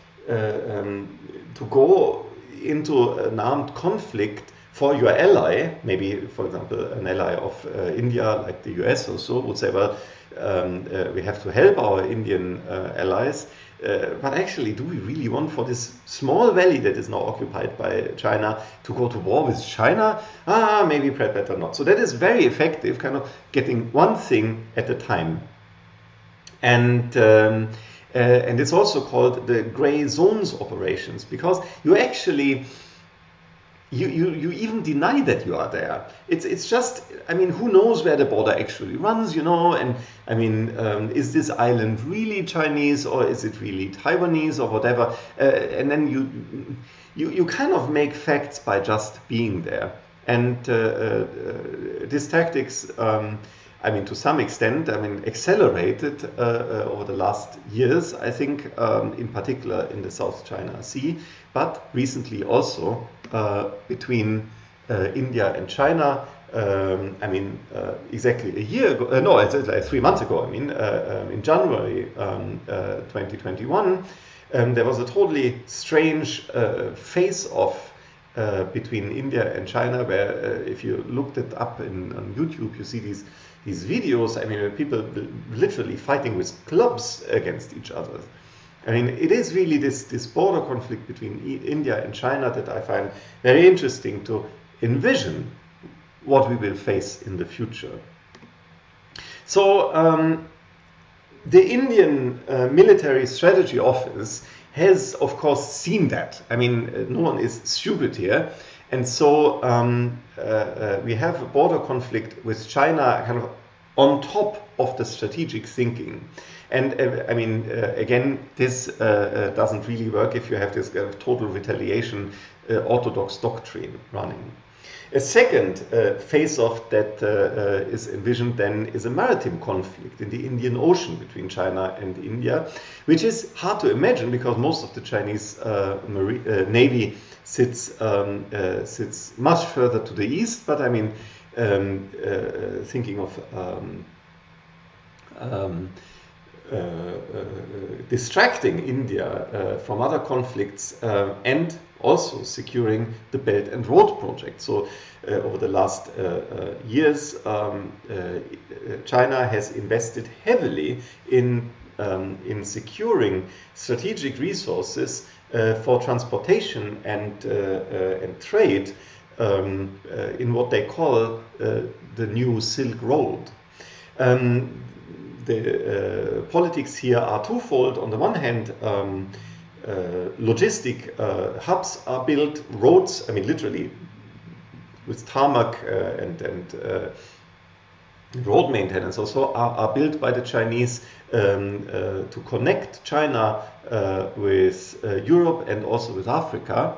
go into an armed conflict for your ally? Maybe, for example, an ally of India, like the US or so, would say, well, we have to help our Indian allies. But actually, do we really want for this small valley that is now occupied by China to go to war with China? Maybe better not. So that is very effective, kind of getting one thing at a time. And it's also called the gray zones operations, because you actually you even deny that you are there. It's just, I mean, who knows where the border actually runs, you know? And I mean, is this island really Chinese, or is it really Taiwanese, or whatever? And then you kind of make facts by just being there. And these tactics, I mean, to some extent, I mean, accelerated over the last years, I think, in particular in the South China Sea, but recently also between India and China. I mean, exactly a year ago, no, it's like 3 months ago, I mean, in January 2021, there was a totally strange face-off between India and China, where if you looked it up on YouTube, you see these videos. I mean, people literally fighting with clubs against each other. I mean, it is really this border conflict between India and China that I find very interesting to envision what we will face in the future. So the Indian Military Strategy Office has, of course, seen that. I mean, no one is stupid here. And so we have a border conflict with China kind of on top of the strategic thinking. And I mean, again, this doesn't really work if you have this kind of total retaliation orthodox doctrine running. A second face-off that is envisioned then is a maritime conflict in the Indian Ocean between China and India, which is hard to imagine because most of the Chinese Navy sits much further to the east. But I mean, thinking of distracting India from other conflicts and also securing the Belt and Road project. So over the last years, China has invested heavily in securing strategic resources for transportation and trade in what they call the new Silk Road. The politics here are twofold. On the one hand, logistic hubs are built, roads, I mean literally with tarmac and road maintenance also are built by the Chinese to connect China with Europe and also with Africa.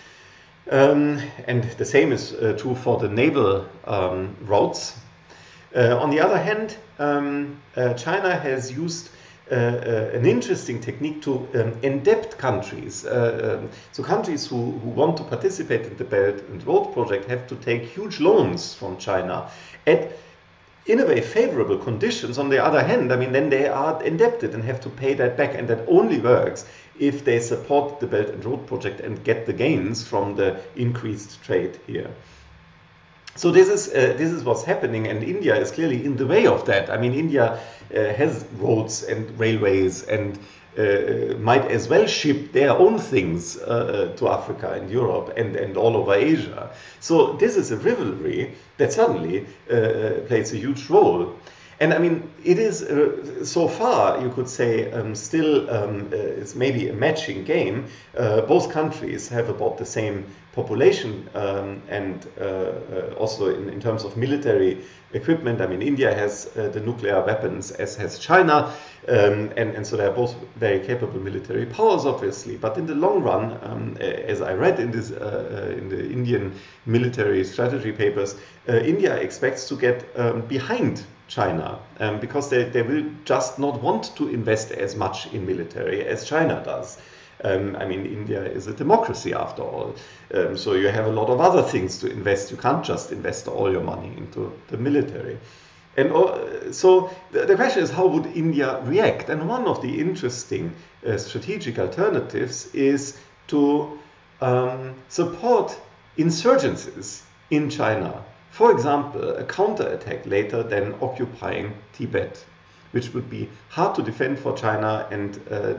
And the same is true for the naval routes. On the other hand, China has used an interesting technique to endebt countries. So countries who want to participate in the Belt and Road project have to take huge loans from China at, in a way, favorable conditions. On the other hand, I mean, then they are indebted and have to pay that back, and that only works if they support the Belt and Road project and get the gains from the increased trade here. So this is what's happening, and India is clearly in the way of that. I mean, India has roads and railways and might as well ship their own things to Africa and Europe and all over Asia. So this is a rivalry that suddenly plays a huge role. And I mean, it is so far, you could say, still it's maybe a matching game. Both countries have about the same population and also in terms of military equipment. I mean, India has the nuclear weapons, as has China, and so they're both very capable military powers, obviously. But in the long run, as I read in the Indian military strategy papers, India expects to get behind China because they will just not want to invest as much in military as China does. I mean, India is a democracy after all, so you have a lot of other things to invest. You can't just invest all your money into the military. And so the question is, how would India react? And one of the interesting strategic alternatives is to support insurgencies in China. For example, a counterattack later than occupying Tibet, which would be hard to defend for China and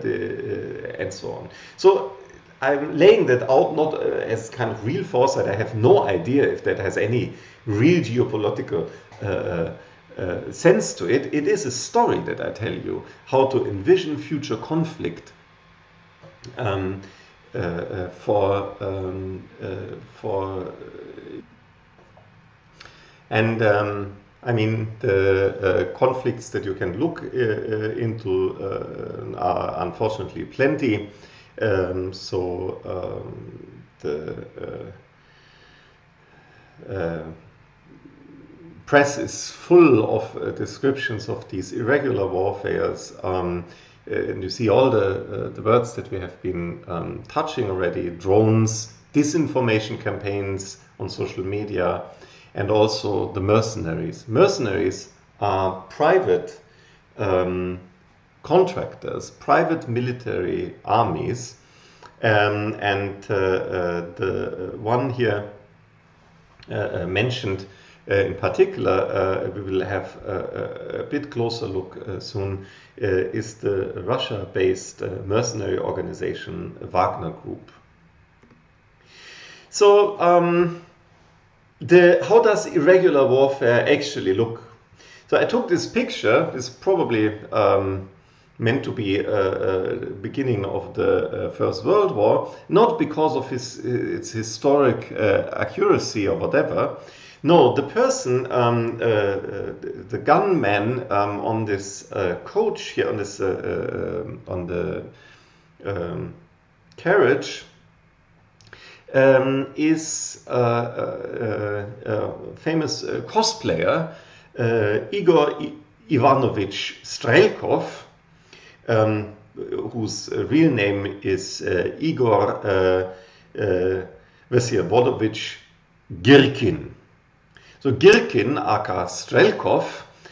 so on. So I'm laying that out not as kind of real foresight. I have no idea if that has any real geopolitical sense to it. It is a story that I tell you how to envision future conflict I mean, the conflicts that you can look into are unfortunately plenty. The press is full of descriptions of these irregular warfares. And you see all the words that we have been touching already: drones, disinformation campaigns on social media, and also the mercenaries. Mercenaries are private contractors, private military armies, and the one here mentioned in particular, we will have a bit closer look soon, is the Russia-based mercenary organization Wagner Group. So, how does irregular warfare actually look? So I took this picture. This is probably meant to be beginning of the First World War, not because of its historic accuracy or whatever. No, the person, the gunman on this coach here, on this on the carriage, is a famous cosplayer, Igor Ivanovich Strelkov, whose real name is Igor Vsevolodovic Girkin. So Girkin, aka Strelkov,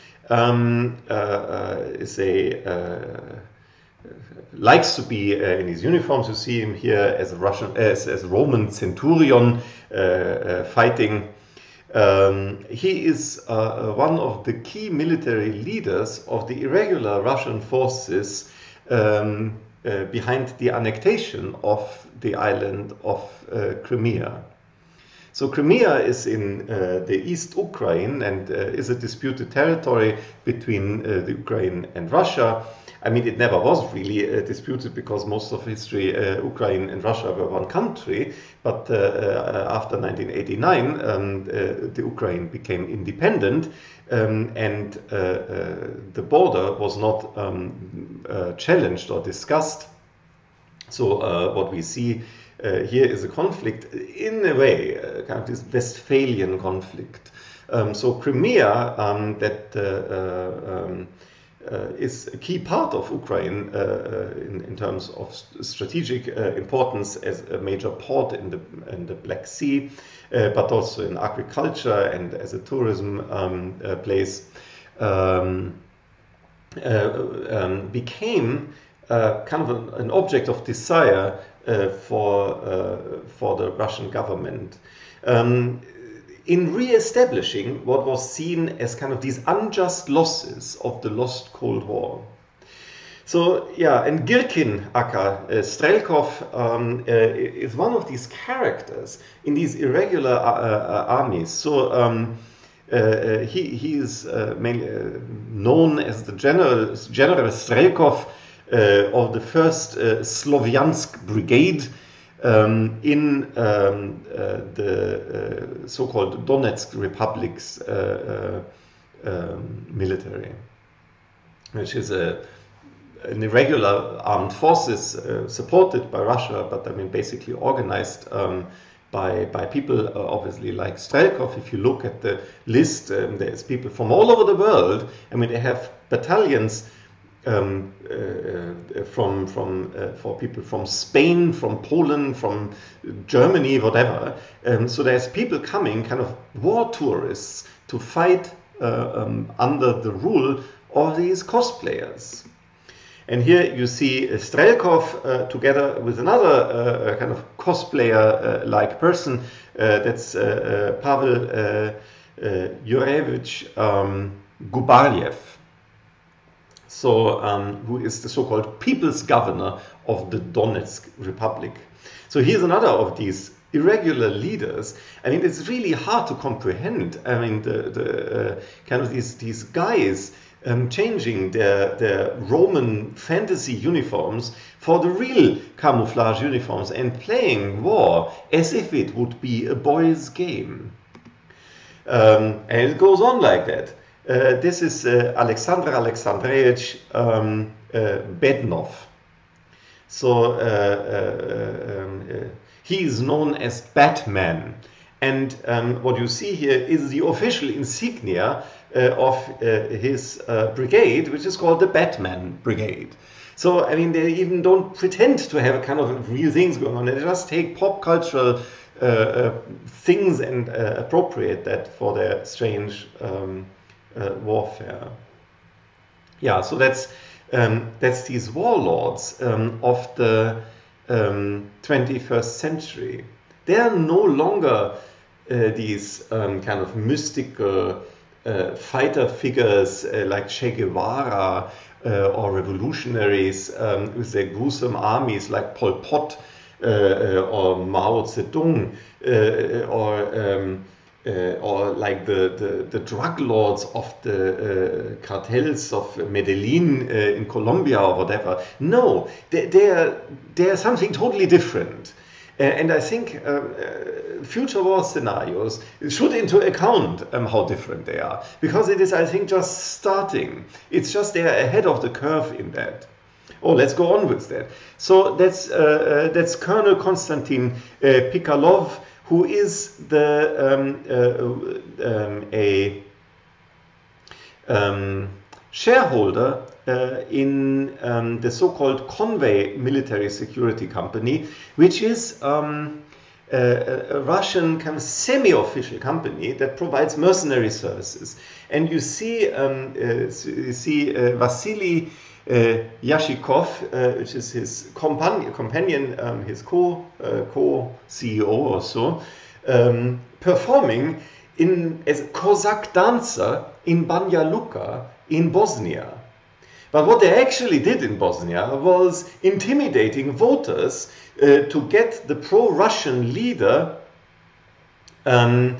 likes to be in his uniforms. You see him here as a Roman centurion fighting. He is one of the key military leaders of the irregular Russian forces behind the annexation of the island of Crimea. So Crimea is in the East Ukraine and is a disputed territory between the Ukraine and Russia. I mean, it never was really disputed because most of history, Ukraine and Russia were one country. But after 1989, the Ukraine became independent, and the border was not challenged or discussed. So what we see here is a conflict, in a way, kind of this Westphalian conflict. So Crimea, is a key part of Ukraine in terms of strategic importance as a major port in the Black Sea, but also in agriculture and as a tourism place, became kind of an object of desire for the Russian government. In re-establishing what was seen as kind of these unjust losses of the lost Cold War. So yeah, and Girkin, aka Strelkov, is one of these characters in these irregular armies. So he is mainly known as the General Strelkov of the 1st Slovyansk Brigade, in the so-called Donetsk Republic's military, which is an irregular armed forces supported by Russia, but I mean basically organized by people obviously like Strelkov. If you look at the list, there's people from all over the world. I mean, they have battalions for people from Spain, from Poland, from Germany, whatever. So there's people coming, kind of war tourists, to fight under the rule of these cosplayers. And here you see Strelkov together with another kind of cosplayer-like person. That's Pavel Yurevich Gubaryev. So, who is the so-called people's governor of the Donetsk Republic. So here's another of these irregular leaders. I mean, it's really hard to comprehend. I mean, the kind of these guys changing their Roman fantasy uniforms for the real camouflage uniforms and playing war as if it would be a boys' game. And it goes on like that. This is Alexander Alexandrovich Bednov. So he is known as Batman. And what you see here is the official insignia of his brigade, which is called the Batman Brigade. So, I mean, they even don't pretend to have a kind of real things going on. They just take pop cultural things and appropriate that for their strange warfare. Yeah, so that's these warlords of the 21st century. They are no longer these kind of mystical fighter figures like Che Guevara or revolutionaries with their gruesome armies like Pol Pot or Mao Zedong or like the drug lords of the cartels of Medellin in Colombia or whatever. No, they are something totally different. And I think future war scenarios should into account how different they are. Because it is, I think, just starting. It's just they are ahead of the curve in that. Oh, let's go on with that. So that's Colonel Konstantin Pikalov, who is a shareholder in the so-called Conway Military Security Company, which is a Russian kind of semi-official company that provides mercenary services. And you see, Vasily Yashikov, which is his companion, his co-CEO or so, performing as a Cossack dancer in Banja Luka in Bosnia. But what they actually did in Bosnia was intimidating voters to get the pro-Russian leader in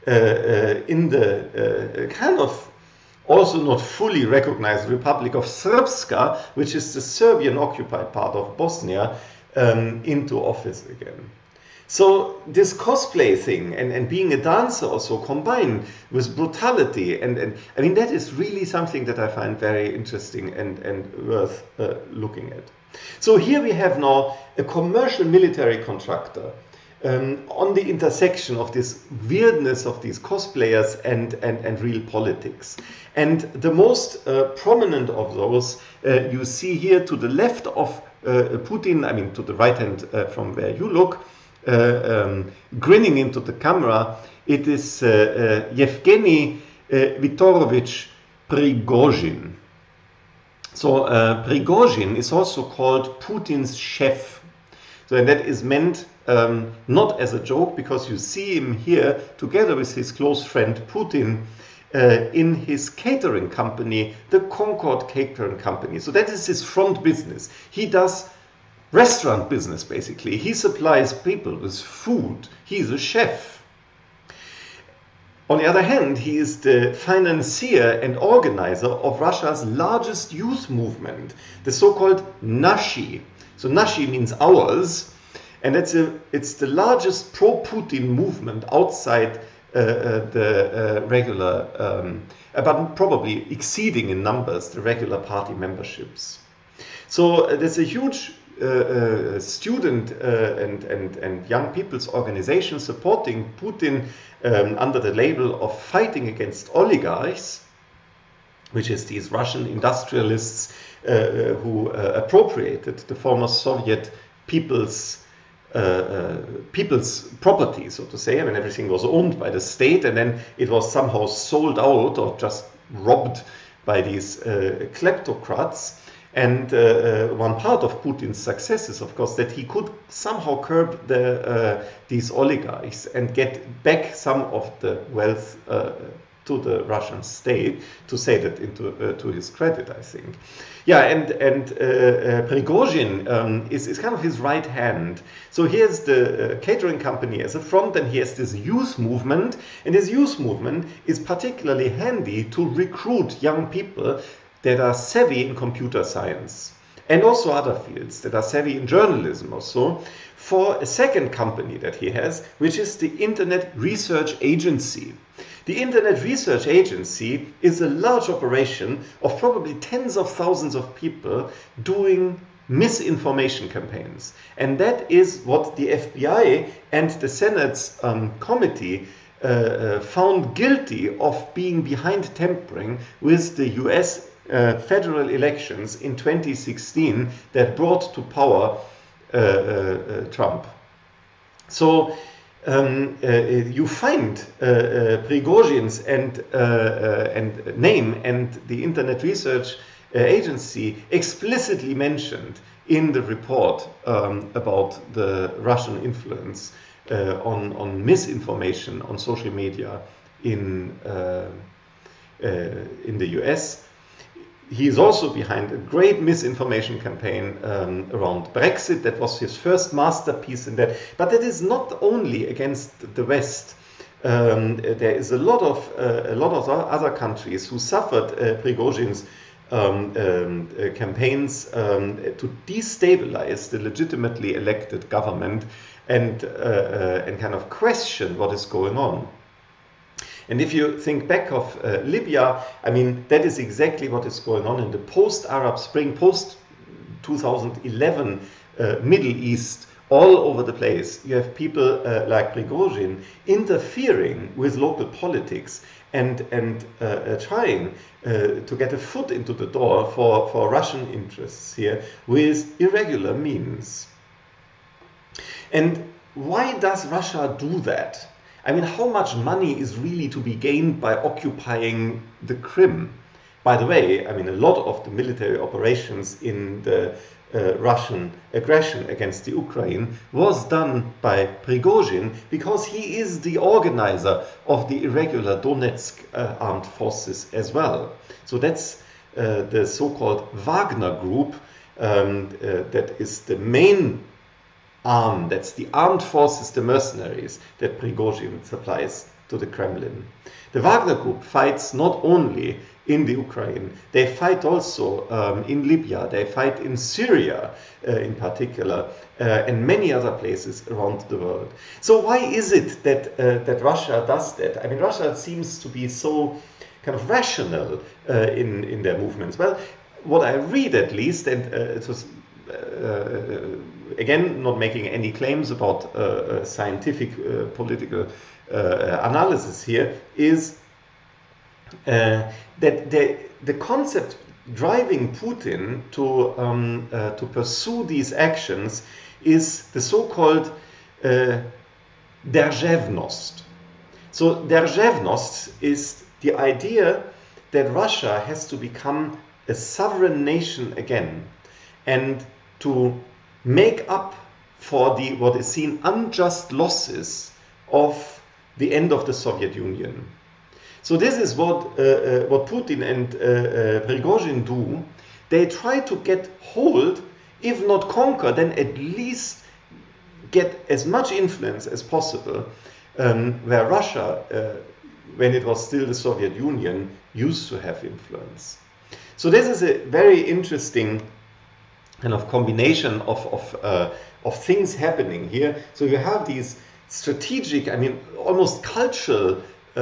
the kind of also not fully recognized Republic of Srpska, which is the Serbian-occupied part of Bosnia, into office again. So this cosplay thing and being a dancer also combined with brutality and I mean that is really something that I find very interesting and worth looking at. So here we have now a commercial military contractor on the intersection of this weirdness of these cosplayers and real politics. And the most prominent of those you see here to the left of Putin, I mean to the right hand from where you look, grinning into the camera, it is Yevgeny Viktorovich Prigozhin. So Prigozhin is also called Putin's chef. So and that is meant not as a joke, because you see him here together with his close friend Putin in his catering company, the Concord Catering Company. So that is his front business. He does restaurant business, basically. He supplies people with food. He's a chef. On the other hand, he is the financier and organizer of Russia's largest youth movement, the so-called Nashi. So Nashi means ours, and it's the largest pro-Putin movement outside the regular, but probably exceeding in numbers the regular party memberships. So there's a huge student and young people's organization supporting Putin under the label of fighting against oligarchs, which is these Russian industrialists who appropriated the former Soviet people's property, so to say. I mean, everything was owned by the state, and then it was somehow sold out or just robbed by these kleptocrats. And one part of Putin's success is, of course, that he could somehow curb these oligarchs and get back some of the wealth to the Russian state, to say that to his credit, I think. Yeah, and Prigozhin is kind of his right hand. So here's the catering company as a front, and here's this youth movement. And this youth movement is particularly handy to recruit young people that are savvy in computer science and also other fields, that are savvy in journalism also, for a second company that he has, which is the Internet Research Agency. The Internet Research Agency is a large operation of probably tens of thousands of people doing misinformation campaigns. And that is what the FBI and the Senate's committee found guilty of being behind tampering with the US federal elections in 2016 that brought to power Trump. So you find Prigozhin's and name and the Internet Research Agency explicitly mentioned in the report about the Russian influence on misinformation on social media in the US. He is also behind a great misinformation campaign around Brexit. That was his first masterpiece in that. But that is not only against the West. There is a lot of other countries who suffered Prigozhin's campaigns to destabilize the legitimately elected government and kind of question what is going on. And if you think back of Libya, I mean, that is exactly what is going on in the post-Arab Spring, post-2011 Middle East, all over the place. You have people like Prigozhin interfering with local politics and trying to get a foot into the door for Russian interests here with irregular means. And why does Russia do that? I mean, how much money is really to be gained by occupying the Crimea? By the way, I mean, a lot of the military operations in the Russian aggression against the Ukraine was done by Prigozhin because he is the organizer of the irregular Donetsk armed forces as well. So that's the so-called Wagner group that is the main arm, that's the armed forces, the mercenaries that Prigozhin supplies to the Kremlin. The Wagner group fights not only in the Ukraine, they fight also in Libya, they fight in Syria in particular, and many other places around the world. So why is it that Russia does that? I mean, Russia seems to be so kind of rational in their movements. Well, what I read at least, and it was again not making any claims about scientific political analysis here, is that the concept driving Putin to pursue these actions is the so-called Derzhevnost. So Derzhevnost is the idea that Russia has to become a sovereign nation again, and to make up for the what is seen unjust losses of the end of the Soviet Union. So this is what Putin and Prigozhin do. They try to get hold, if not conquer, then at least get as much influence as possible, where Russia, when it was still the Soviet Union, used to have influence. So this is a very interesting kind of combination of things happening here. So you have these strategic, I mean, almost cultural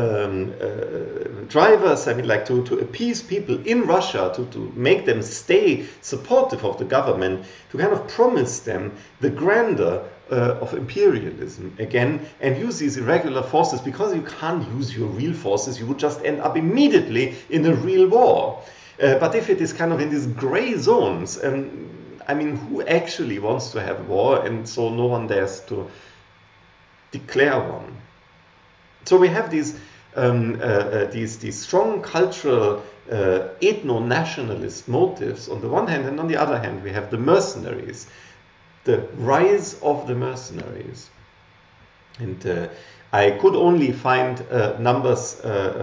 drivers, I mean, like to appease people in Russia, to make them stay supportive of the government, to kind of promise them the grandeur of imperialism again, and use these irregular forces, because you can't use your real forces, you would just end up immediately in a real war. But if it is kind of in these gray zones, I mean, who actually wants to have war? And so no one dares to declare one. So we have these strong cultural ethno-nationalist motives on the one hand, and on the other hand we have the mercenaries, the rise of the mercenaries. And I could only find numbers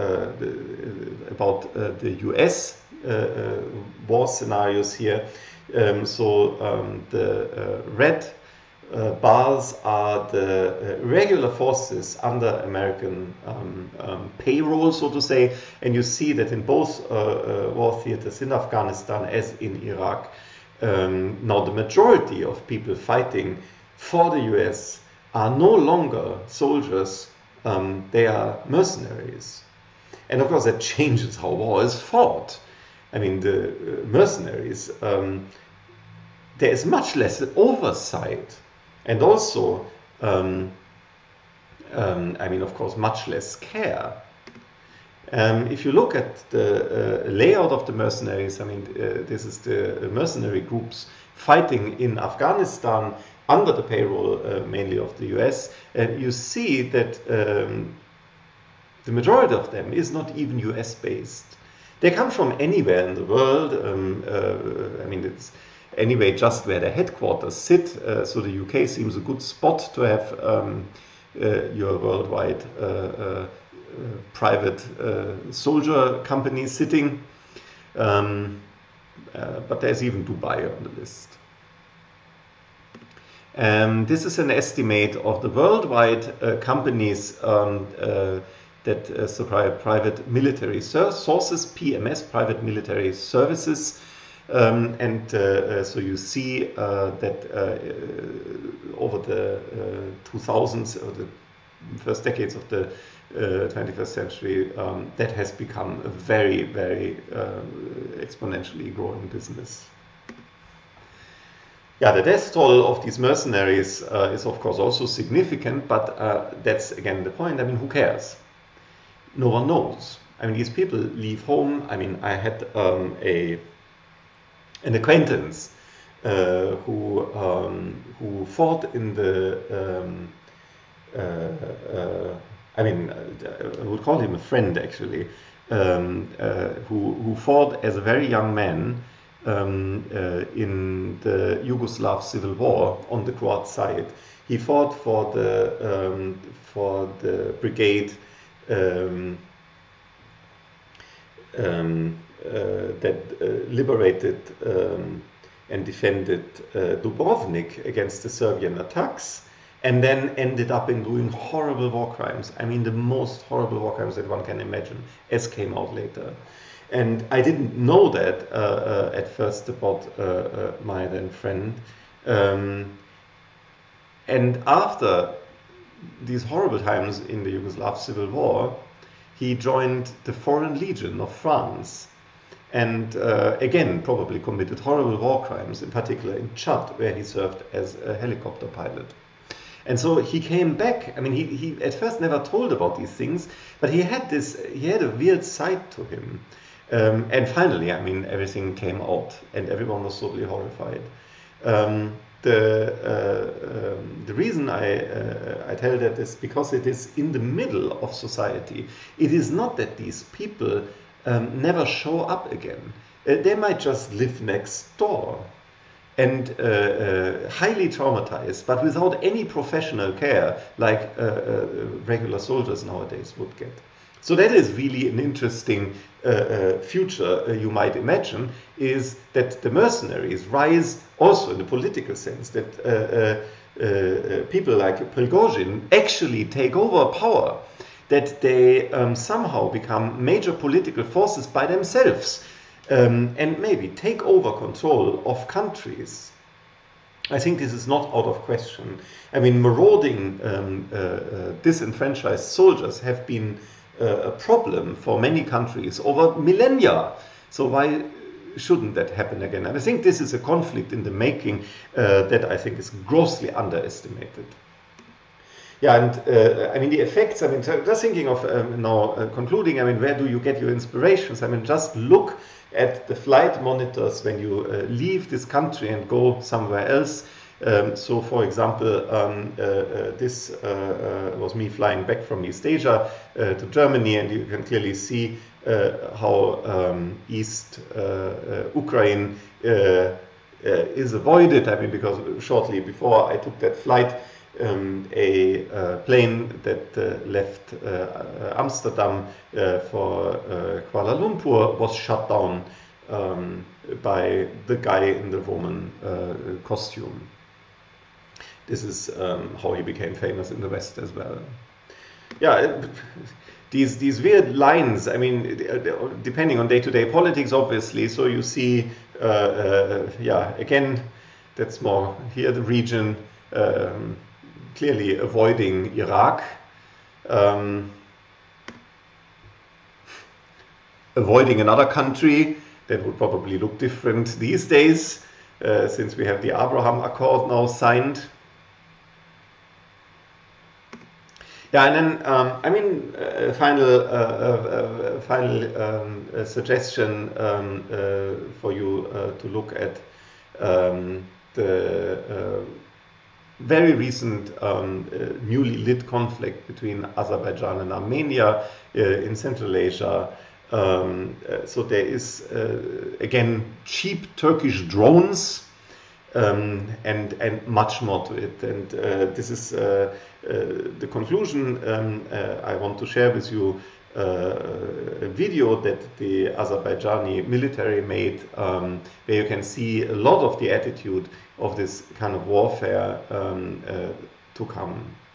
about the US war scenarios here. The red bars are the regular forces under American payroll, so to say, and you see that in both war theaters, in Afghanistan as in Iraq, now the majority of people fighting for the US are no longer soldiers, they are mercenaries. And of course that changes how war is fought. I mean, the mercenaries, there is much less oversight. And also, I mean, of course, much less care. If you look at the layout of the mercenaries, I mean, this is the mercenary groups fighting in Afghanistan under the payroll mainly of the US, and you see that the majority of them is not even US based. They come from anywhere in the world. I mean, it's anyway just where the headquarters sit. So the UK seems a good spot to have your worldwide private soldier company sitting. But there's even Dubai on the list. This is an estimate of the worldwide companies that supply private military sources, PMS, private military services. So you see that over the 2000s, or the first decades of the 21st century, that has become a very, very exponentially growing business. Yeah, the death toll of these mercenaries is of course also significant, but that's again the point. I mean, who cares? No one knows. I mean, these people leave home. I mean, I had an acquaintance who fought in the I mean, I would call him a friend actually, who fought as a very young man in the Yugoslav civil war on the Croat side. He fought for the brigade that liberated and defended Dubrovnik against the Serbian attacks, and then ended up in doing horrible war crimes. I mean, the most horrible war crimes that one can imagine, as came out later. And I didn't know that at first about my then friend. And after these horrible times in the Yugoslav civil war, he joined the Foreign Legion of France. And again, probably committed horrible war crimes, in particular in Chad, where he served as a helicopter pilot. And so he came back. I mean, he at first never told about these things, but he had a weird side to him. And finally, I mean, everything came out, and everyone was totally horrified. The reason I tell that is because it is in the middle of society. It is not that these people never show up again. They might just live next door and highly traumatized, but without any professional care like regular soldiers nowadays would get. So that is really an interesting future you might imagine, is that the mercenaries rise also in the political sense, that people like Prigozhin actually take over power, that they somehow become major political forces by themselves, and maybe take over control of countries. I think this is not out of question. I mean, marauding, disenfranchised soldiers have been a problem for many countries over millennia. So why shouldn't that happen again? And I think this is a conflict in the making that I think is grossly underestimated. Yeah, and I mean, the effects, I mean, just thinking of now concluding, I mean, where do you get your inspirations? I mean, just look at the flight monitors when you leave this country and go somewhere else. So, for example, this was me flying back from East Asia to Germany, and you can clearly see how East Ukraine is avoided. I mean, because shortly before I took that flight, a plane that left Amsterdam for Kuala Lumpur was shut down by the guy in the Roman costume. This is how he became famous in the West as well. Yeah, these weird lines, I mean, depending on day-to-day politics, obviously. So you see, yeah, again, that's more here, the region, clearly avoiding Iraq, avoiding another country that would probably look different these days, since we have the Abraham Accord now signed. Yeah, and then I mean, final suggestion for you to look at the very recent newly lit conflict between Azerbaijan and Armenia in Central Asia. So there is again cheap Turkish drones. And much more to it, and this is the conclusion I want to share with you. A video that the Azerbaijani military made, where you can see a lot of the attitude of this kind of warfare to come.